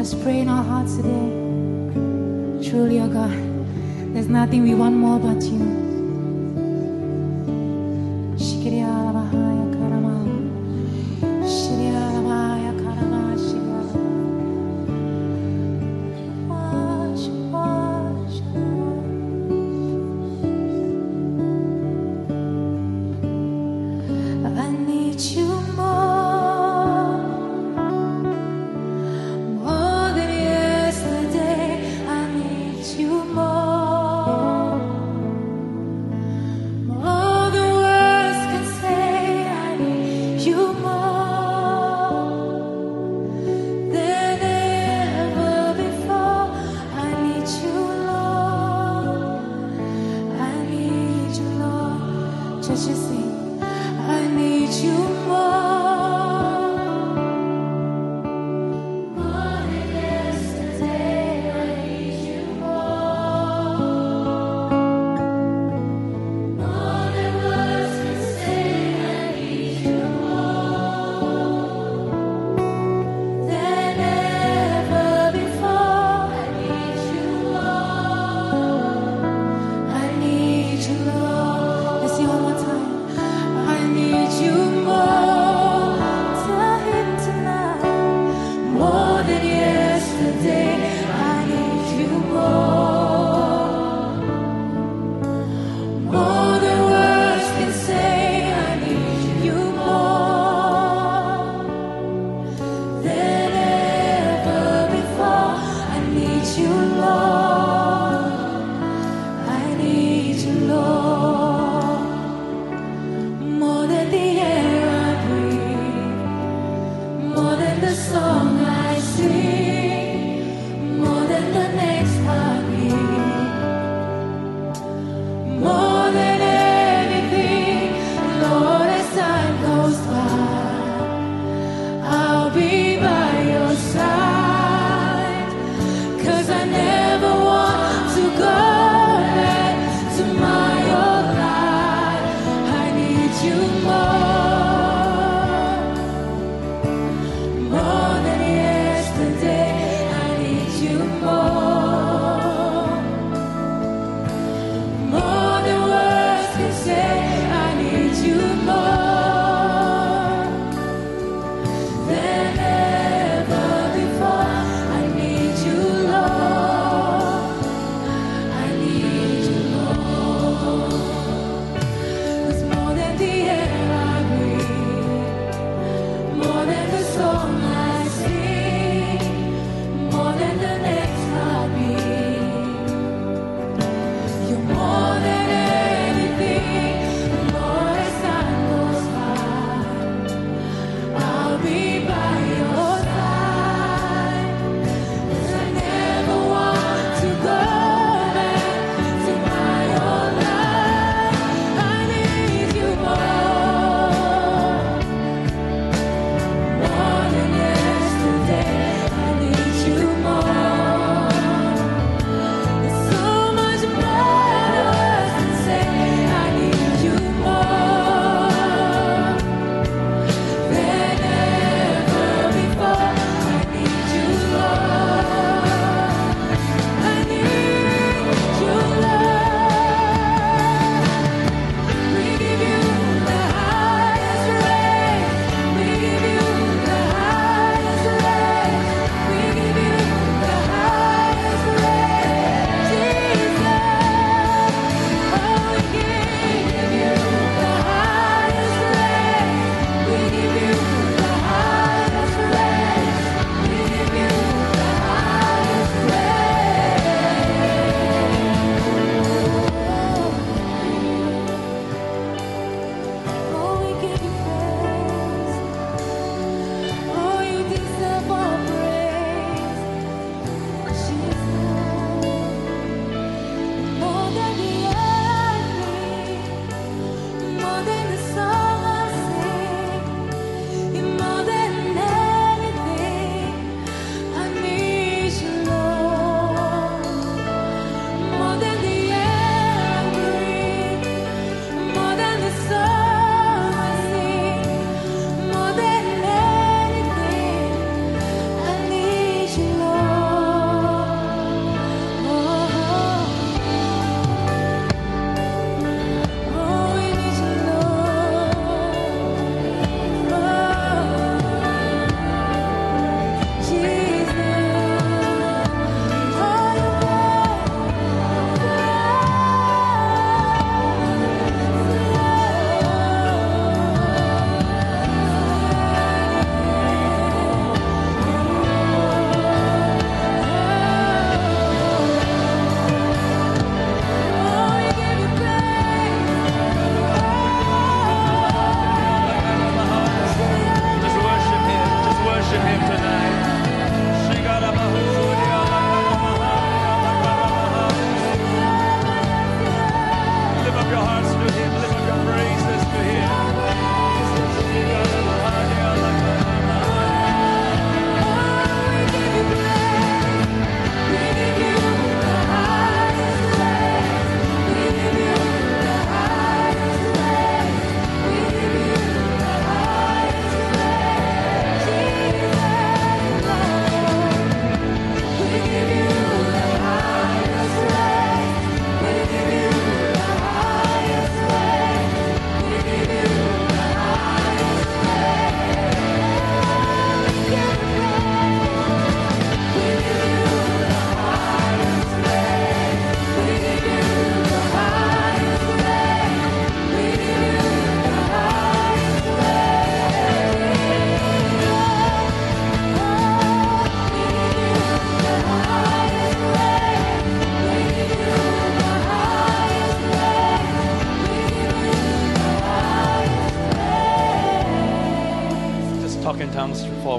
just pray in our hearts today. Truly, oh God, there's nothing we want more but you. I need you more, more than yesterday. I need you more, more than words can say. I need you more than ever before. I need you, Lord. I need you, Lord. Just you sing. I need you more, more than yesterday. I need you more, more than words can say. I need you more than ever before. I need you, Lord. I need you, Lord. Let's sing one more time. I need you more. Tell him tonight. More than yesterday. I need you more, more than words can say. I need you more than ever before. I need you, Lord. I need you, Lord. More than the air I breathe, more than the song I sing,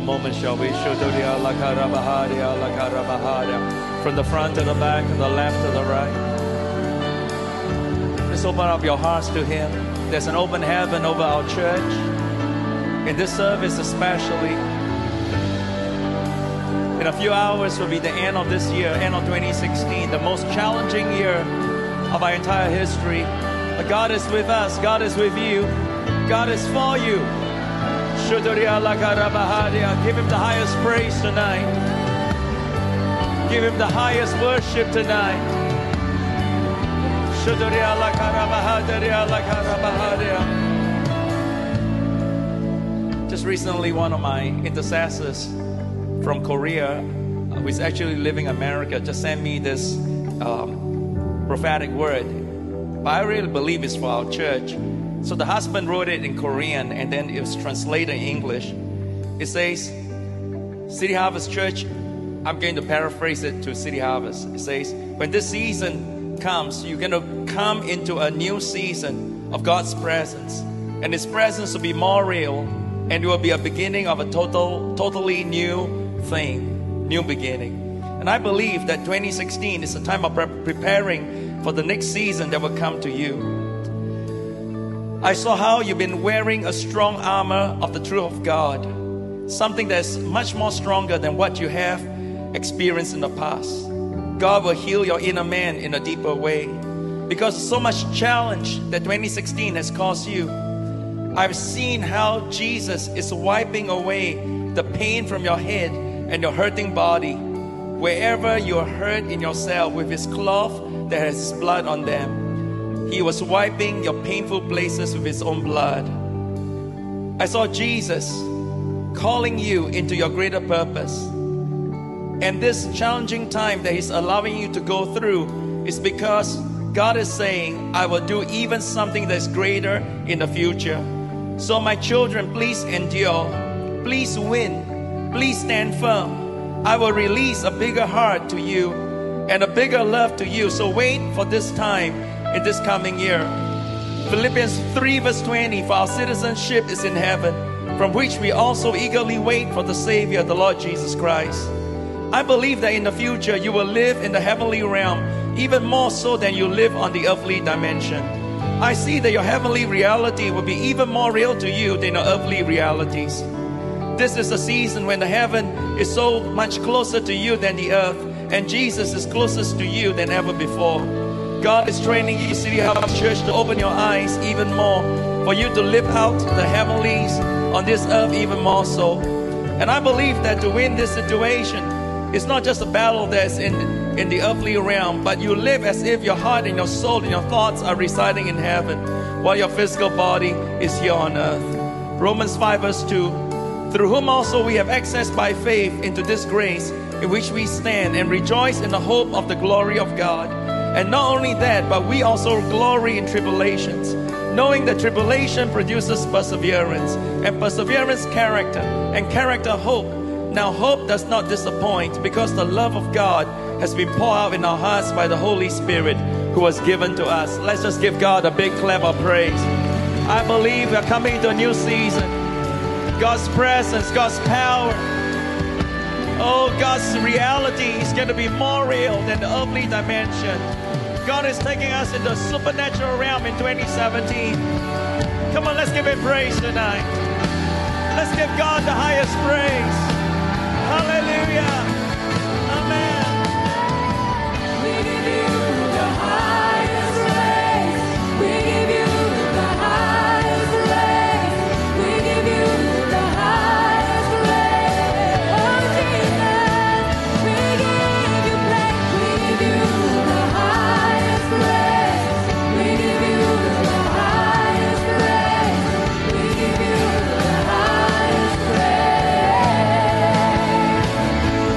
moment, shall we? From the front to the back, to the left to the right. Just open up your hearts to Him. There's an open heaven over our church. In this service especially. In a few hours will be the end of this year, end of twenty sixteen, the most challenging year of our entire history. But God is with us. God is with you. God is for you. Give Him the highest praise tonight. Give Him the highest worship tonight. Just recently, one of my intercessors from Korea, who is actually living in America, just sent me this um, prophetic word. But I really believe it's for our church. So the husband wrote it in Korean, and then it was translated in English. It says, City Harvest Church, I'm going to paraphrase it to City Harvest. It says, when this season comes, you're going to come into a new season of God's presence. And His presence will be more real, and it will be a beginning of a total, totally new thing, new beginning. And I believe that twenty sixteen is a time of pre preparing for the next season that will come to you. I saw how you've been wearing a strong armor of the truth of God, something that's much more stronger than what you have experienced in the past. God will heal your inner man in a deeper way, because so much challenge that twenty sixteen has caused you. I've seen how Jesus is wiping away the pain from your head and your hurting body, wherever you're hurt in yourself, with His cloth that has blood on them. He was wiping your painful places with His own blood. I saw Jesus calling you into your greater purpose. And this challenging time that He's allowing you to go through is because God is saying, I will do even something that's greater in the future. So my children, please endure. Please win. Please stand firm. I will release a bigger heart to you and a bigger love to you. So wait for this time in this coming year. Philippians three verse twenty, for our citizenship is in heaven, from which we also eagerly wait for the Savior, the Lord Jesus Christ. I believe that in the future you will live in the heavenly realm, even more so than you live on the earthly dimension. I see that your heavenly reality will be even more real to you than your earthly realities. This is a season when the heaven is so much closer to you than the earth, and Jesus is closest to you than ever before. God is training you, City Harvest Church, to open your eyes even more, for you to live out the heavenlies on this earth even more so. And I believe that to win this situation, it's not just a battle that's in, in the earthly realm, but you live as if your heart and your soul and your thoughts are residing in heaven, while your physical body is here on earth. Romans five verse two, through whom also we have access by faith into this grace in which we stand and rejoice in the hope of the glory of God. And not only that, but we also glory in tribulations, knowing that tribulation produces perseverance, and perseverance character, and character hope. Now hope does not disappoint, because the love of God has been poured out in our hearts by the Holy Spirit who was given to us. Let's just give God a big clap of praise. I believe we're coming into a new season. God's presence, God's power, oh, God's reality is going to be more real than the earthly dimension. God is taking us into the supernatural realm in twenty seventeen. Come on, let's give Him praise tonight. Let's give God the highest praise. Hallelujah. Amen. We give you the highest praise. We give you the highest praise. We give you the highest praise. Oh Jesus, we give you praise. We give you the highest praise. We give you the highest praise. We give you the highest praise.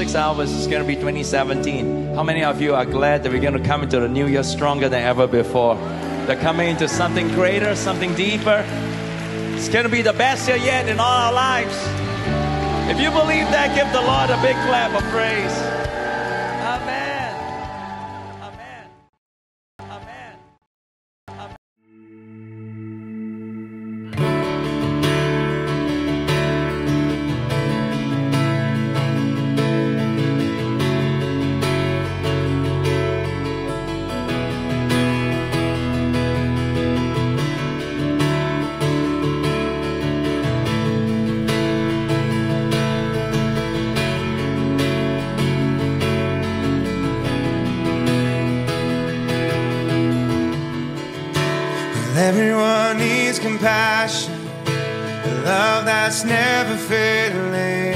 next hours is going to be twenty seventeen. How many of you are glad that we're going to come into the new year stronger than ever before? They're coming into something greater, something deeper. It's going to be the best year yet in all our lives. If you believe that, give the Lord a big clap of praise. Amen. Amen. Amen. Everyone needs compassion, a love that's never failing.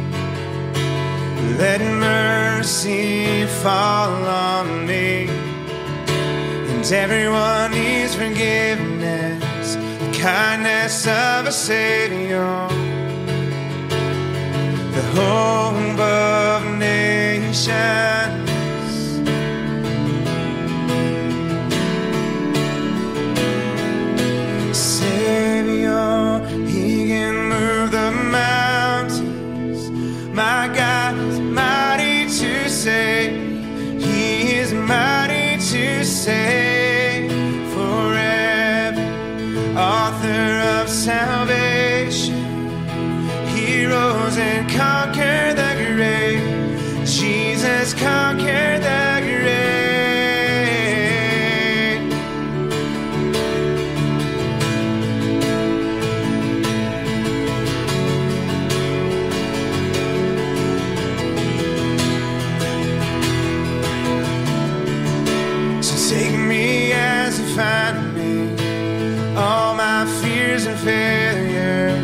Let mercy fall on me. And everyone needs forgiveness, the kindness of a Savior, the hope of nations. He can move the mountains. My God is mighty to save. He is mighty to save forever. Author of salvation, He rose and conquered the grave. Jesus conquered the grave. Find me all my fears and failures.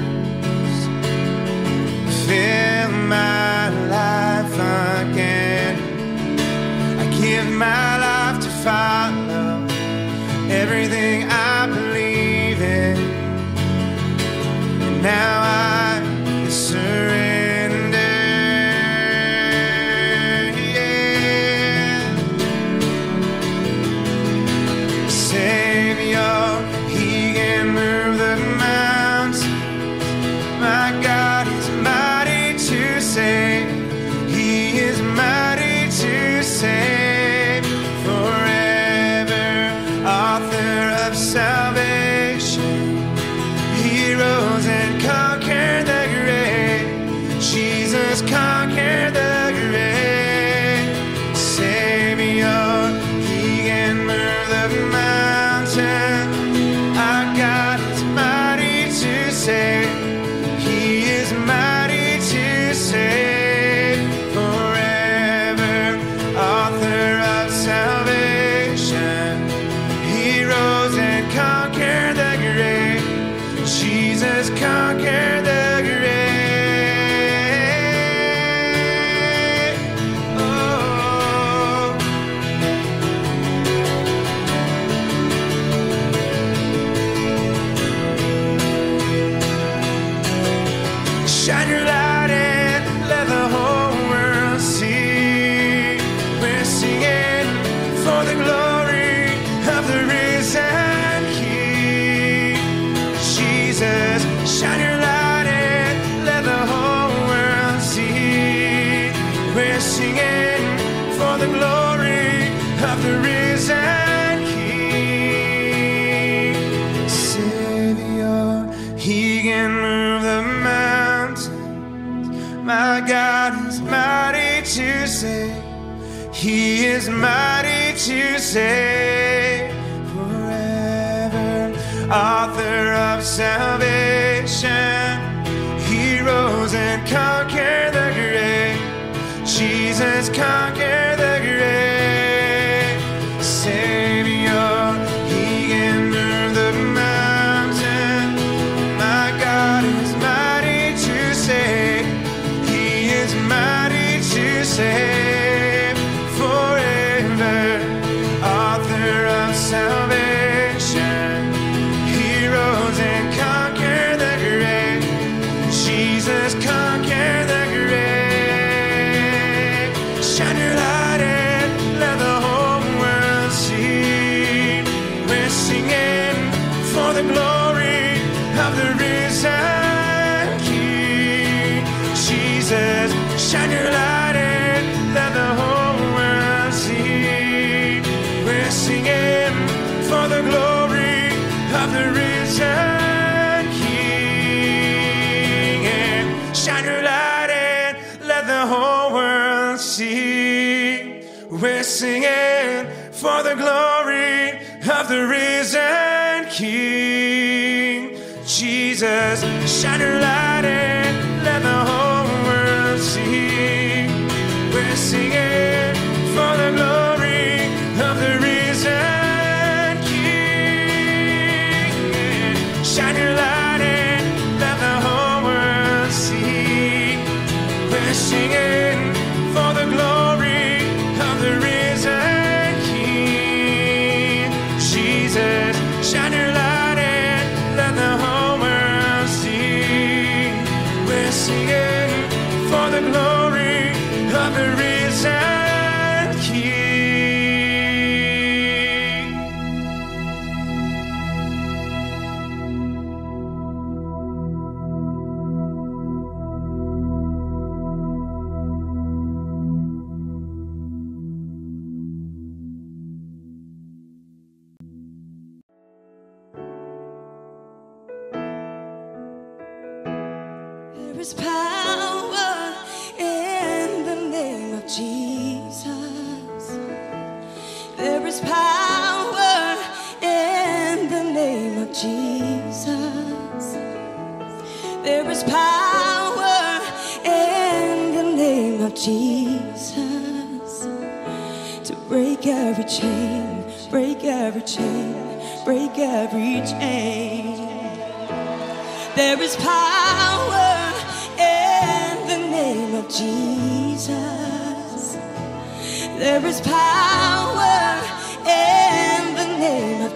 Fill my life again. I give my life to follow everything I believe in. And now I surrender. He is mighty to save forever. Author of salvation, He rose and conquered the grave. Jesus conquered the grave. Savior, He can move the mountain. Our God is mighty to save. He is mighty to save forever. Author of salvation, He rose and conquered the grave. Jesus conquered the grave. Oh. Shine your light and let the whole world see. We're singing for the glory of the risen King. Jesus, shine your light and let the whole world see. We're singing for the glory of the risen King. Savior, He can move the mountains. My God is mighty to save. He is mighty to save forever. Author of salvation, He rose and conquered the grave. Jesus conquered the grave. Savior, He can move the mountain. My God is mighty to save. He is mighty to save forever. Author of salvation, He rose and conquered the grave. Jesus conquered the grave. We're singing for the glory of the risen King. Jesus, shine your light and let the whole world see. We're singing for the glory of the risen King. Shine your light and let the whole world see. We're singing for the glory of the risen King. Jesus, shine your light and let the whole world see. We're singing for the glory of the risen King. There is power in the name of Jesus. There is power in the name of Jesus. There is power in the name of Jesus to break every chain, break every chain, break every chain. There is power in the name of Jesus. There is power in the name of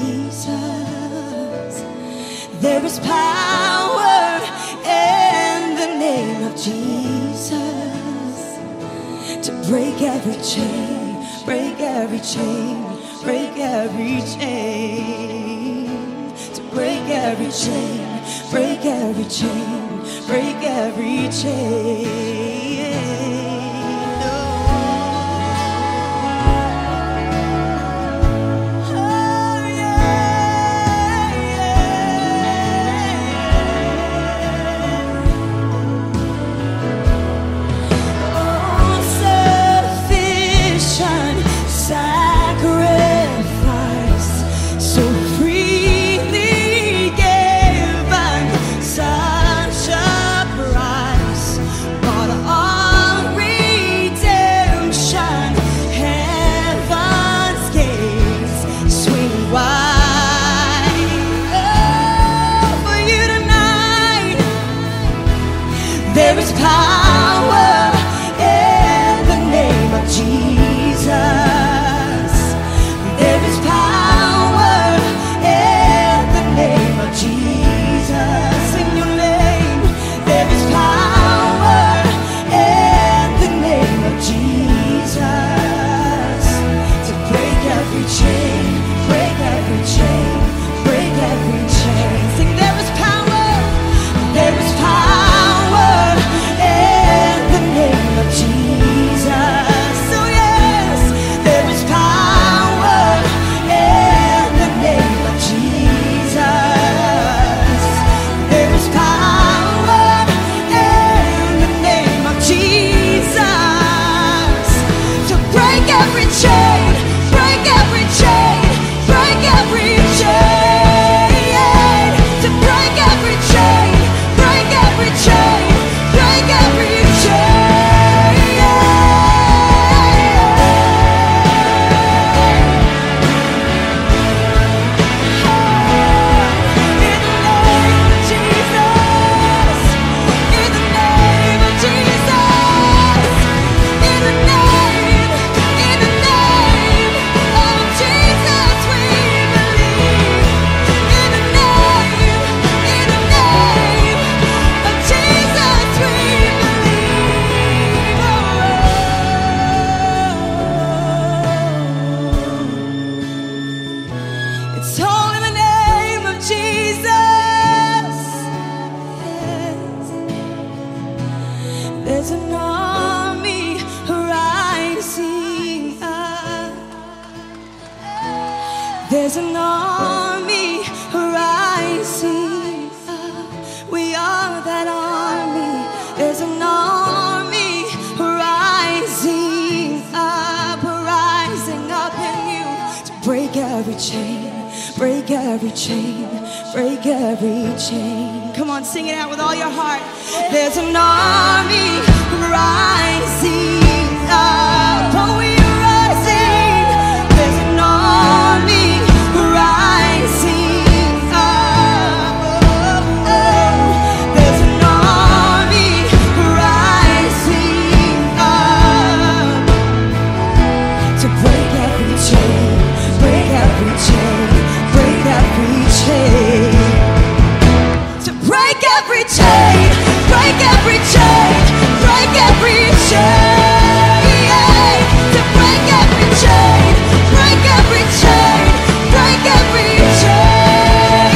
Jesus. There is power in the name of Jesus to break every chain, break every chain, break every chain, to break every chain. Break every chain, break every chain. Oh, yeah, yeah. Oh, sufficient sacrifice, so freely given, such a price, bought all redemption. Heaven's gates swing wide. Oh, for you tonight, there is power in the name of Jesus. There is power in the name of Jesus. In your name, there is power in the name of Jesus to break every chain, break every chain, break every chain. Sing, there is power, there is power in the name of Jesus. So yes, there is power in the name of Jesus. There is power in the name of Jesus to break every chain, break every chain, break every chain, to break every chain, break every chain, break every chain. In the name of Jesus, in the name of Jesus, in the name, in the name. every chain, break every chain, break every chain. Come on, sing it out with all your heart. There's an army rising up. Oh, we are rising. There's an army rising up. Oh, oh. There's an army rising up to break every chain, break every chain, break every chain. To break every chain, break every chain, break every chain. To break every chain, break every chain, break every chain.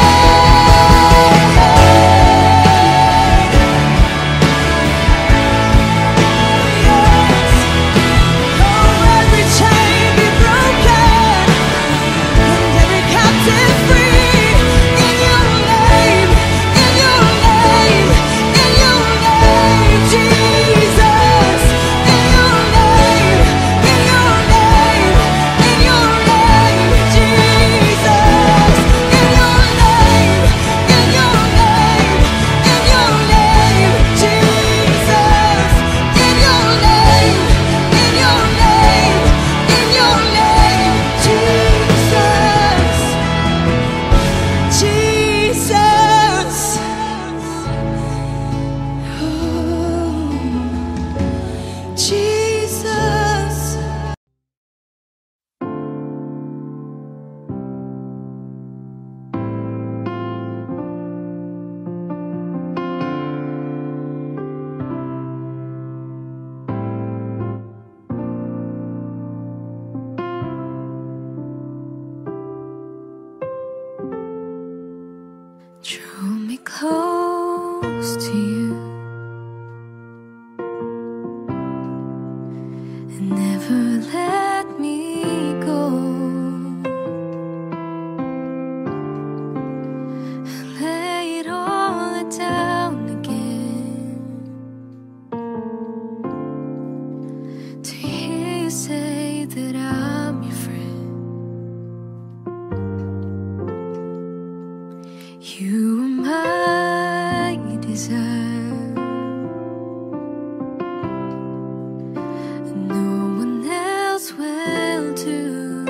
Yes. Oh, every chain be broken and every captive free in your name, in your name, in your name, Jesus. In your name, in your name, in your name, Jesus. In your name, in your name, in your name, Jesus. In your name, in your name, in your name, Jesus. Jesus. Oh, Jesus. Draw me close to you and never let me go. I lay it all down again to hear you say that I'm your friend. You are my desire, no one else will do.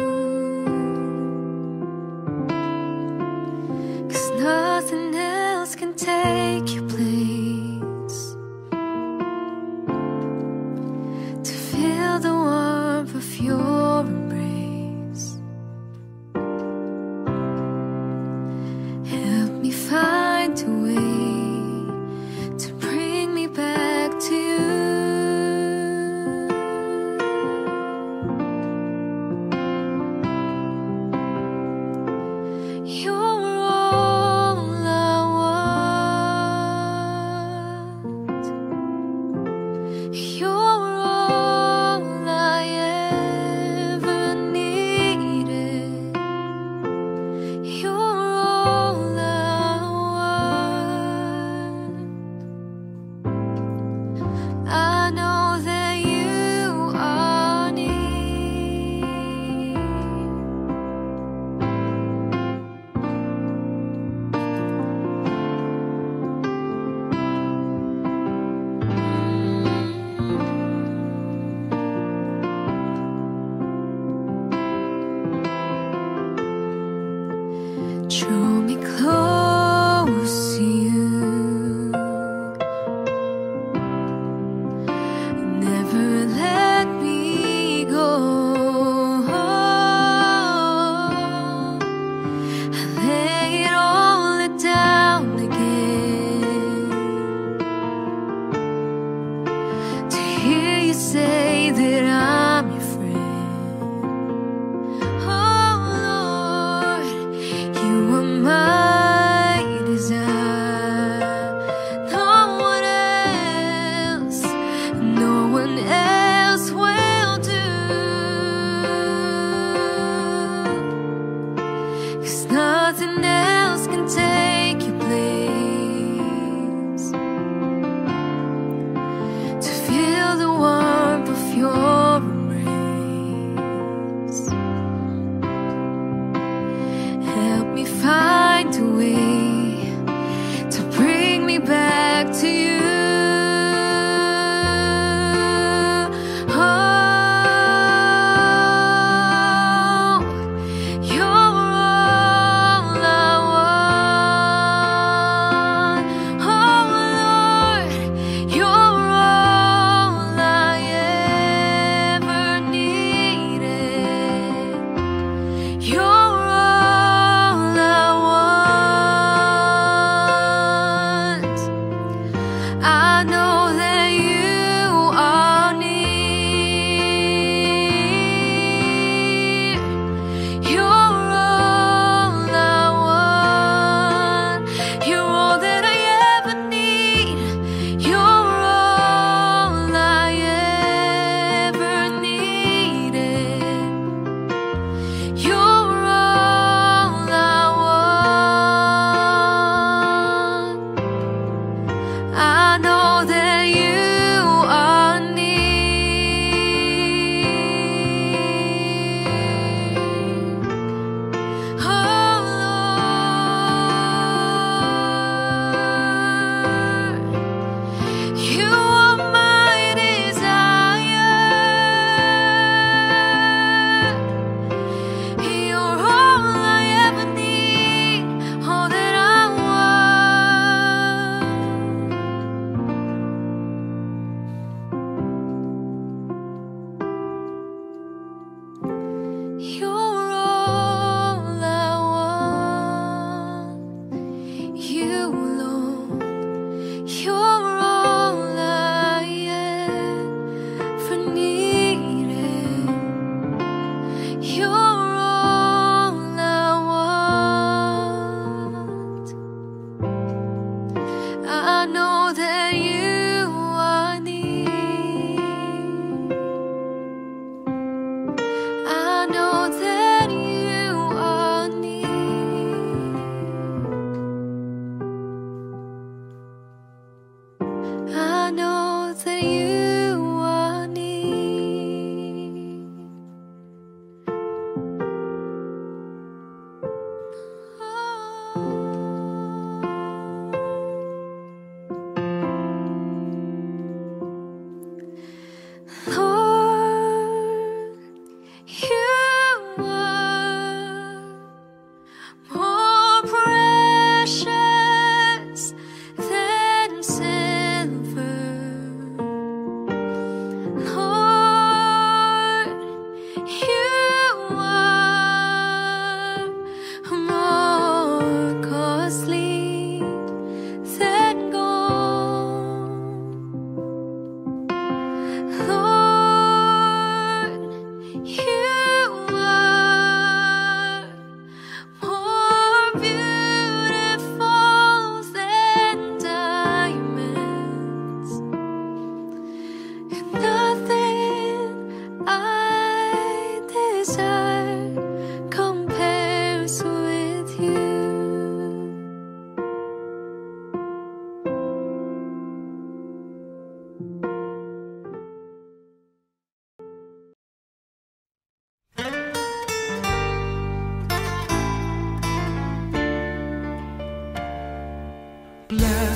'Cause nothing else can take your place. To feel the warmth of your embrace, help me find a way to bring me back to you. You're all I want. You're all I ever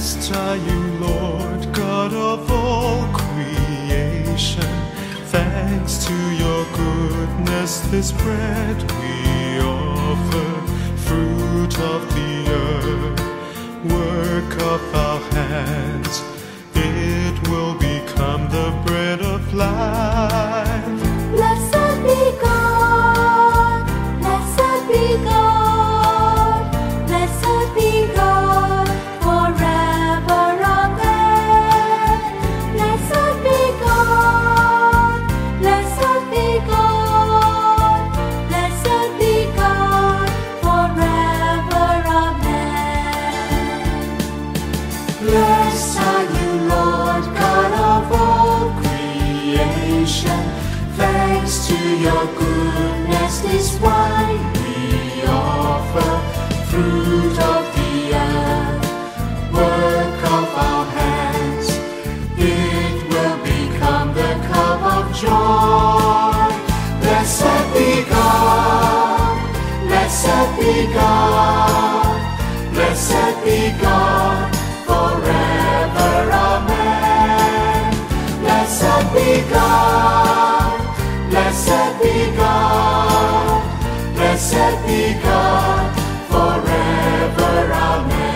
Blessed are you, Lord, God of all creation. Thanks to your goodness, this bread we offer, fruit of the earth, work of our hands. It will become the bread of life. Blessed be God, blessed be God, blessed be God, forever, amen. Blessed be God, blessed be God, blessed be God, forever, amen. Blessed are you, Lord, God of all creation. Thanks to your goodness, this wine we offer, fruit of the earth, work of our hands. It will become the cup of joy. Blessed be God, blessed be God, blessed be God, forever, amen. Blessed be God, blessed be God, blessed be God, forever, amen.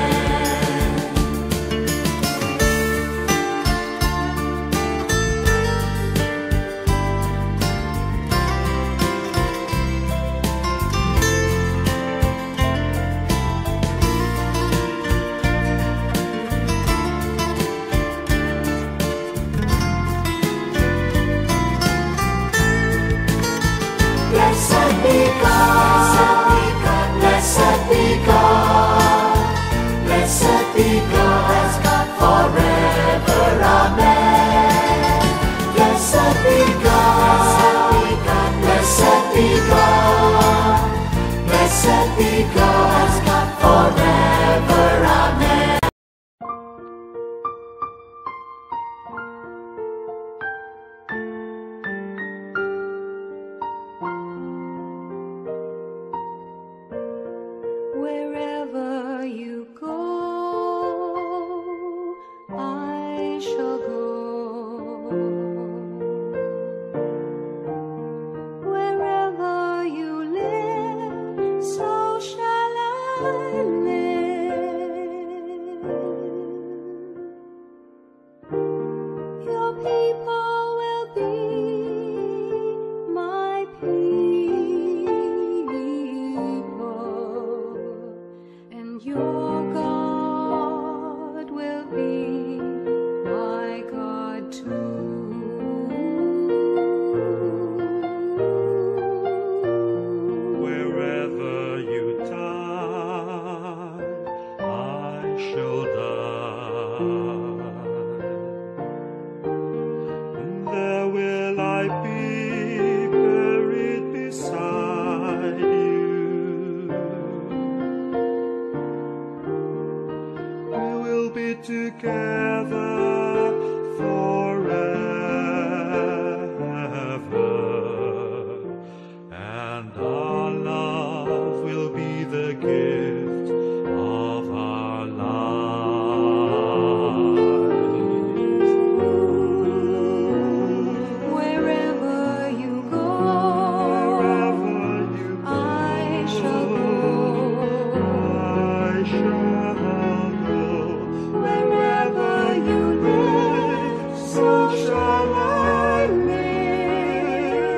Blessed be God, blessed be God, blessed be God, forever, amen. Blessed be God, blessed be God, blessed be God, forever, amen. Wherever you go, I shall go. Wherever you live, so shall I live. Your people will be my people, and your God will be my God too. Wherever you die, I shall die. And there will I be buried beside you. We will be together forever, and our love will be the gift of our lives. Wherever you go, Wherever you go, I shall go. I shall go. Wherever you live, so shall I live.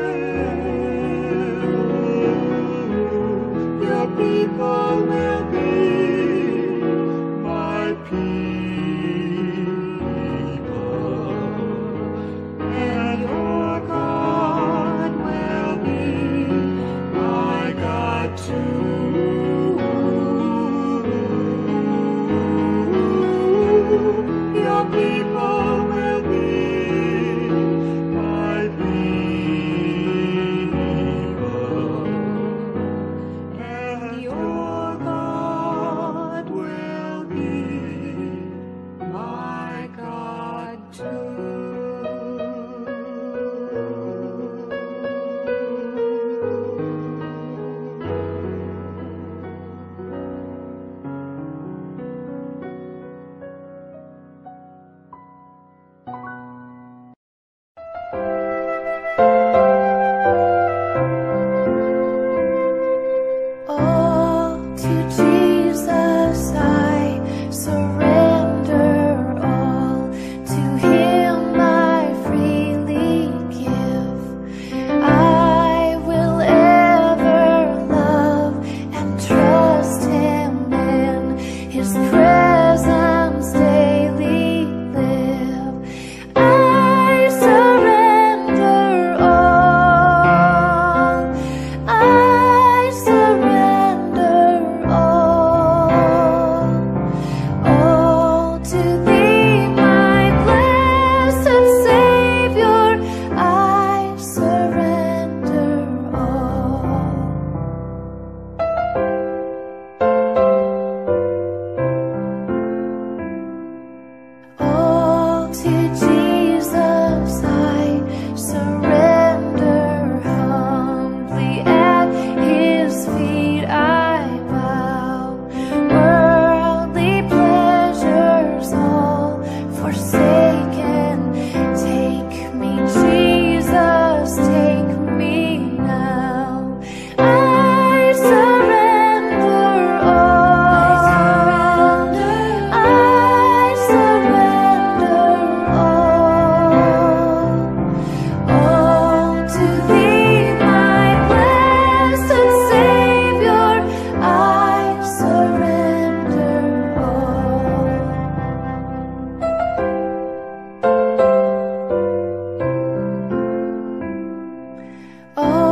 Oh